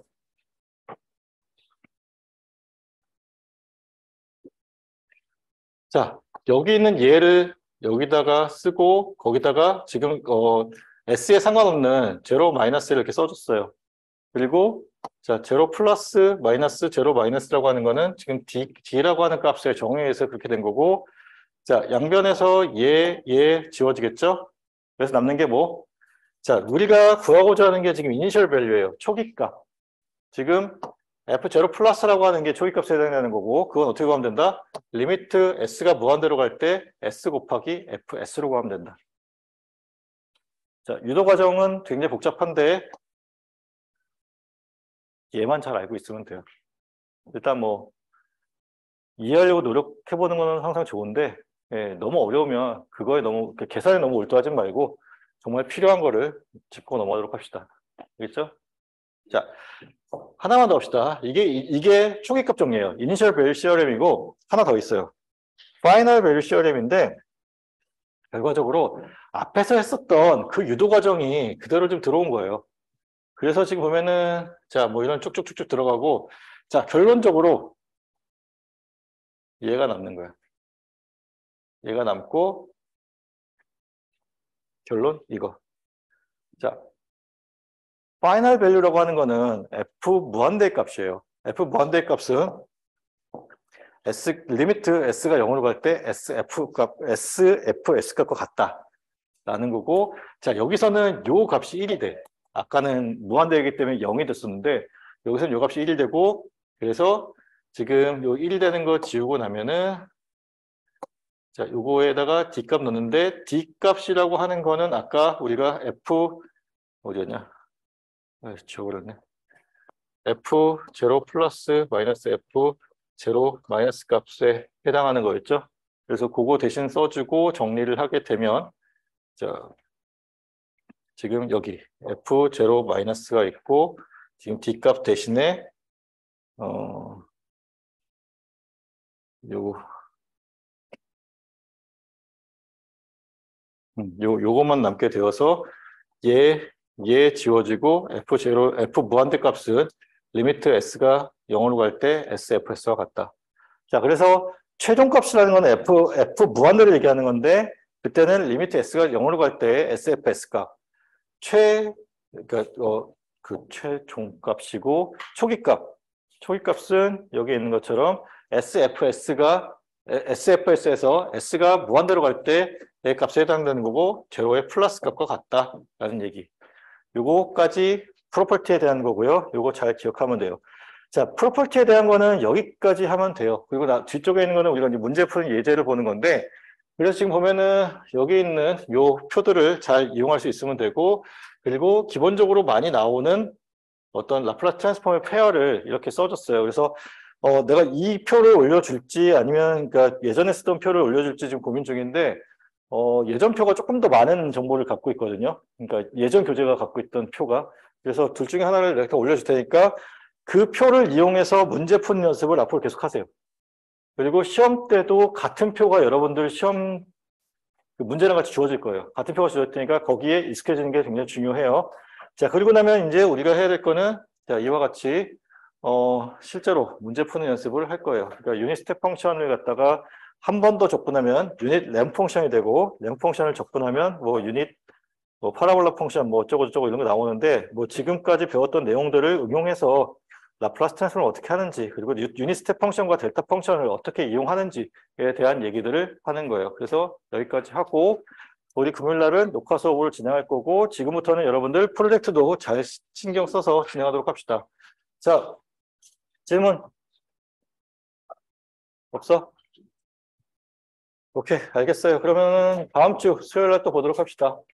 자, 여기 있는 얘를 여기다가 쓰고 거기다가 지금 s에 상관없는 제로 마이너스를 이렇게 써줬어요. 그리고 자, 제로 플러스 마이너스 제로 마이너스라고 하는 거는 지금 d라고 하는 값의 정의에서 그렇게 된 거고, 자, 양변에서 얘 지워지겠죠? 그래서 남는 게 뭐? 자, 우리가 구하고자 하는 게 지금 이니셜 밸류예요. 초기값. 지금 f0 플러스라고 하는 게 초기값에 해당되는 거고, 그건 어떻게 구하면 된다? 리미트 s가 무한대로 갈 때 s 곱하기 fs로 구하면 된다. 자, 유도 과정은 굉장히 복잡한데 얘만 잘 알고 있으면 돼요. 일단 뭐 이해하려고 노력해보는 거는 항상 좋은데, 너무 어려우면 그거에 너무 계산에 너무 몰두하지 말고 정말 필요한 거를 짚고 넘어가도록 합시다. 알겠죠? 자, 하나만 더 합시다. 이게 초기값 정리예요. 이니셜 밸류 시어렘이고 하나 더 있어요. 파이널 밸류 시어렘인데 결과적으로 앞에서 했었던 그 유도 과정이 그대로 좀 들어온 거예요. 그래서 지금 보면은 자, 뭐 이런 쭉쭉쭉쭉 들어가고, 자, 결론적으로 얘가 남는 거야. 얘가 남고 결론 이거. 자, 파이널 밸류라고 하는 거는 f 무한대의 값이에요. f 무한대의 값은 리미트 s가 0으로 갈 때 sf sfs 값과 같다라는 거고, 자, 여기서는 요 값이 1이 돼. 아까는 무한대이기 때문에 0이 됐었는데, 여기서는 요 값이 1이 되고, 그래서 지금 요 1이 되는 거 지우고 나면은, 자, 요거에다가 d 값 넣는데, d 값이라고 하는 거는 아까 우리가 f, 어디였냐? 지워버렸네. f0 플러스 마이너스 f0 마이너스 값에 해당하는 거였죠. 그래서 그거 대신 써주고 정리를 하게 되면, 자, 지금 여기 f0 마이너스가 있고, 지금 d 값 대신에 요 요것만 남게 되어서 얘 지워지고 f 무한대 값은 리미트 s가 0으로 갈 때 sfs와 같다. 자, 그래서 최종값이라는 건 f 무한대를 얘기하는 건데, 그때는 리미트 s가 0으로 갈 때 sfs 값, 그러니까 그 최종값이고, 초기값은 여기 있는 것처럼 SFS에서 S가 무한대로 갈 때 내 값에 해당되는 거고, 제로의 플러스 값과 같다라는 얘기. 요거까지 프로퍼티에 대한 거고요. 요거 잘 기억하면 돼요. 자, 프로퍼티에 대한 거는 여기까지 하면 돼요. 그리고 뒤쪽에 있는 거는 우리가 이제 문제 푸는 예제를 보는 건데, 그래서 지금 보면은 여기 있는 요 표들을 잘 이용할 수 있으면 되고, 그리고 기본적으로 많이 나오는 어떤 라플라스 트랜스폼의 페어를 이렇게 써줬어요. 그래서 내가 이 표를 올려줄지 아니면 그러니까 예전에 쓰던 표를 올려줄지 지금 고민 중인데, 예전 표가 조금 더 많은 정보를 갖고 있거든요. 그러니까 예전 교재가 갖고 있던 표가. 그래서 둘 중에 하나를 이렇게 올려줄 테니까 그 표를 이용해서 문제 푸는 연습을 앞으로 계속 하세요. 그리고 시험 때도 같은 표가 여러분들 시험 그 문제랑 같이 주어질 거예요. 같은 표가 주어질 테니까 거기에 익숙해지는 게 굉장히 중요해요. 자, 그리고 나면 이제 우리가 해야 될 거는, 자, 이와 같이 실제로 문제 푸는 연습을 할 거예요. 그러니까 유닛 스텝 펑션을 갖다가 한 번 더 접근하면 유닛 램프 펑션이 되고, 램프 펑션을 접근하면 뭐 유닛 파라볼라 펑션 뭐 어쩌고 저쩌고 이런 거 나오는데, 뭐 지금까지 배웠던 내용들을 응용해서 라플라스 트랜스폼을 어떻게 하는지, 그리고 유닛 스텝 펑션과 델타 펑션을 어떻게 이용하는지에 대한 얘기들을 하는 거예요. 그래서 여기까지 하고 우리 금요일 날은 녹화 수업을 진행할 거고, 지금부터는 여러분들 프로젝트도 잘 신경 써서 진행하도록 합시다. 자, 질문 없어? 오케이, 알겠어요. 그러면 다음 주 수요일 날 또 보도록 합시다.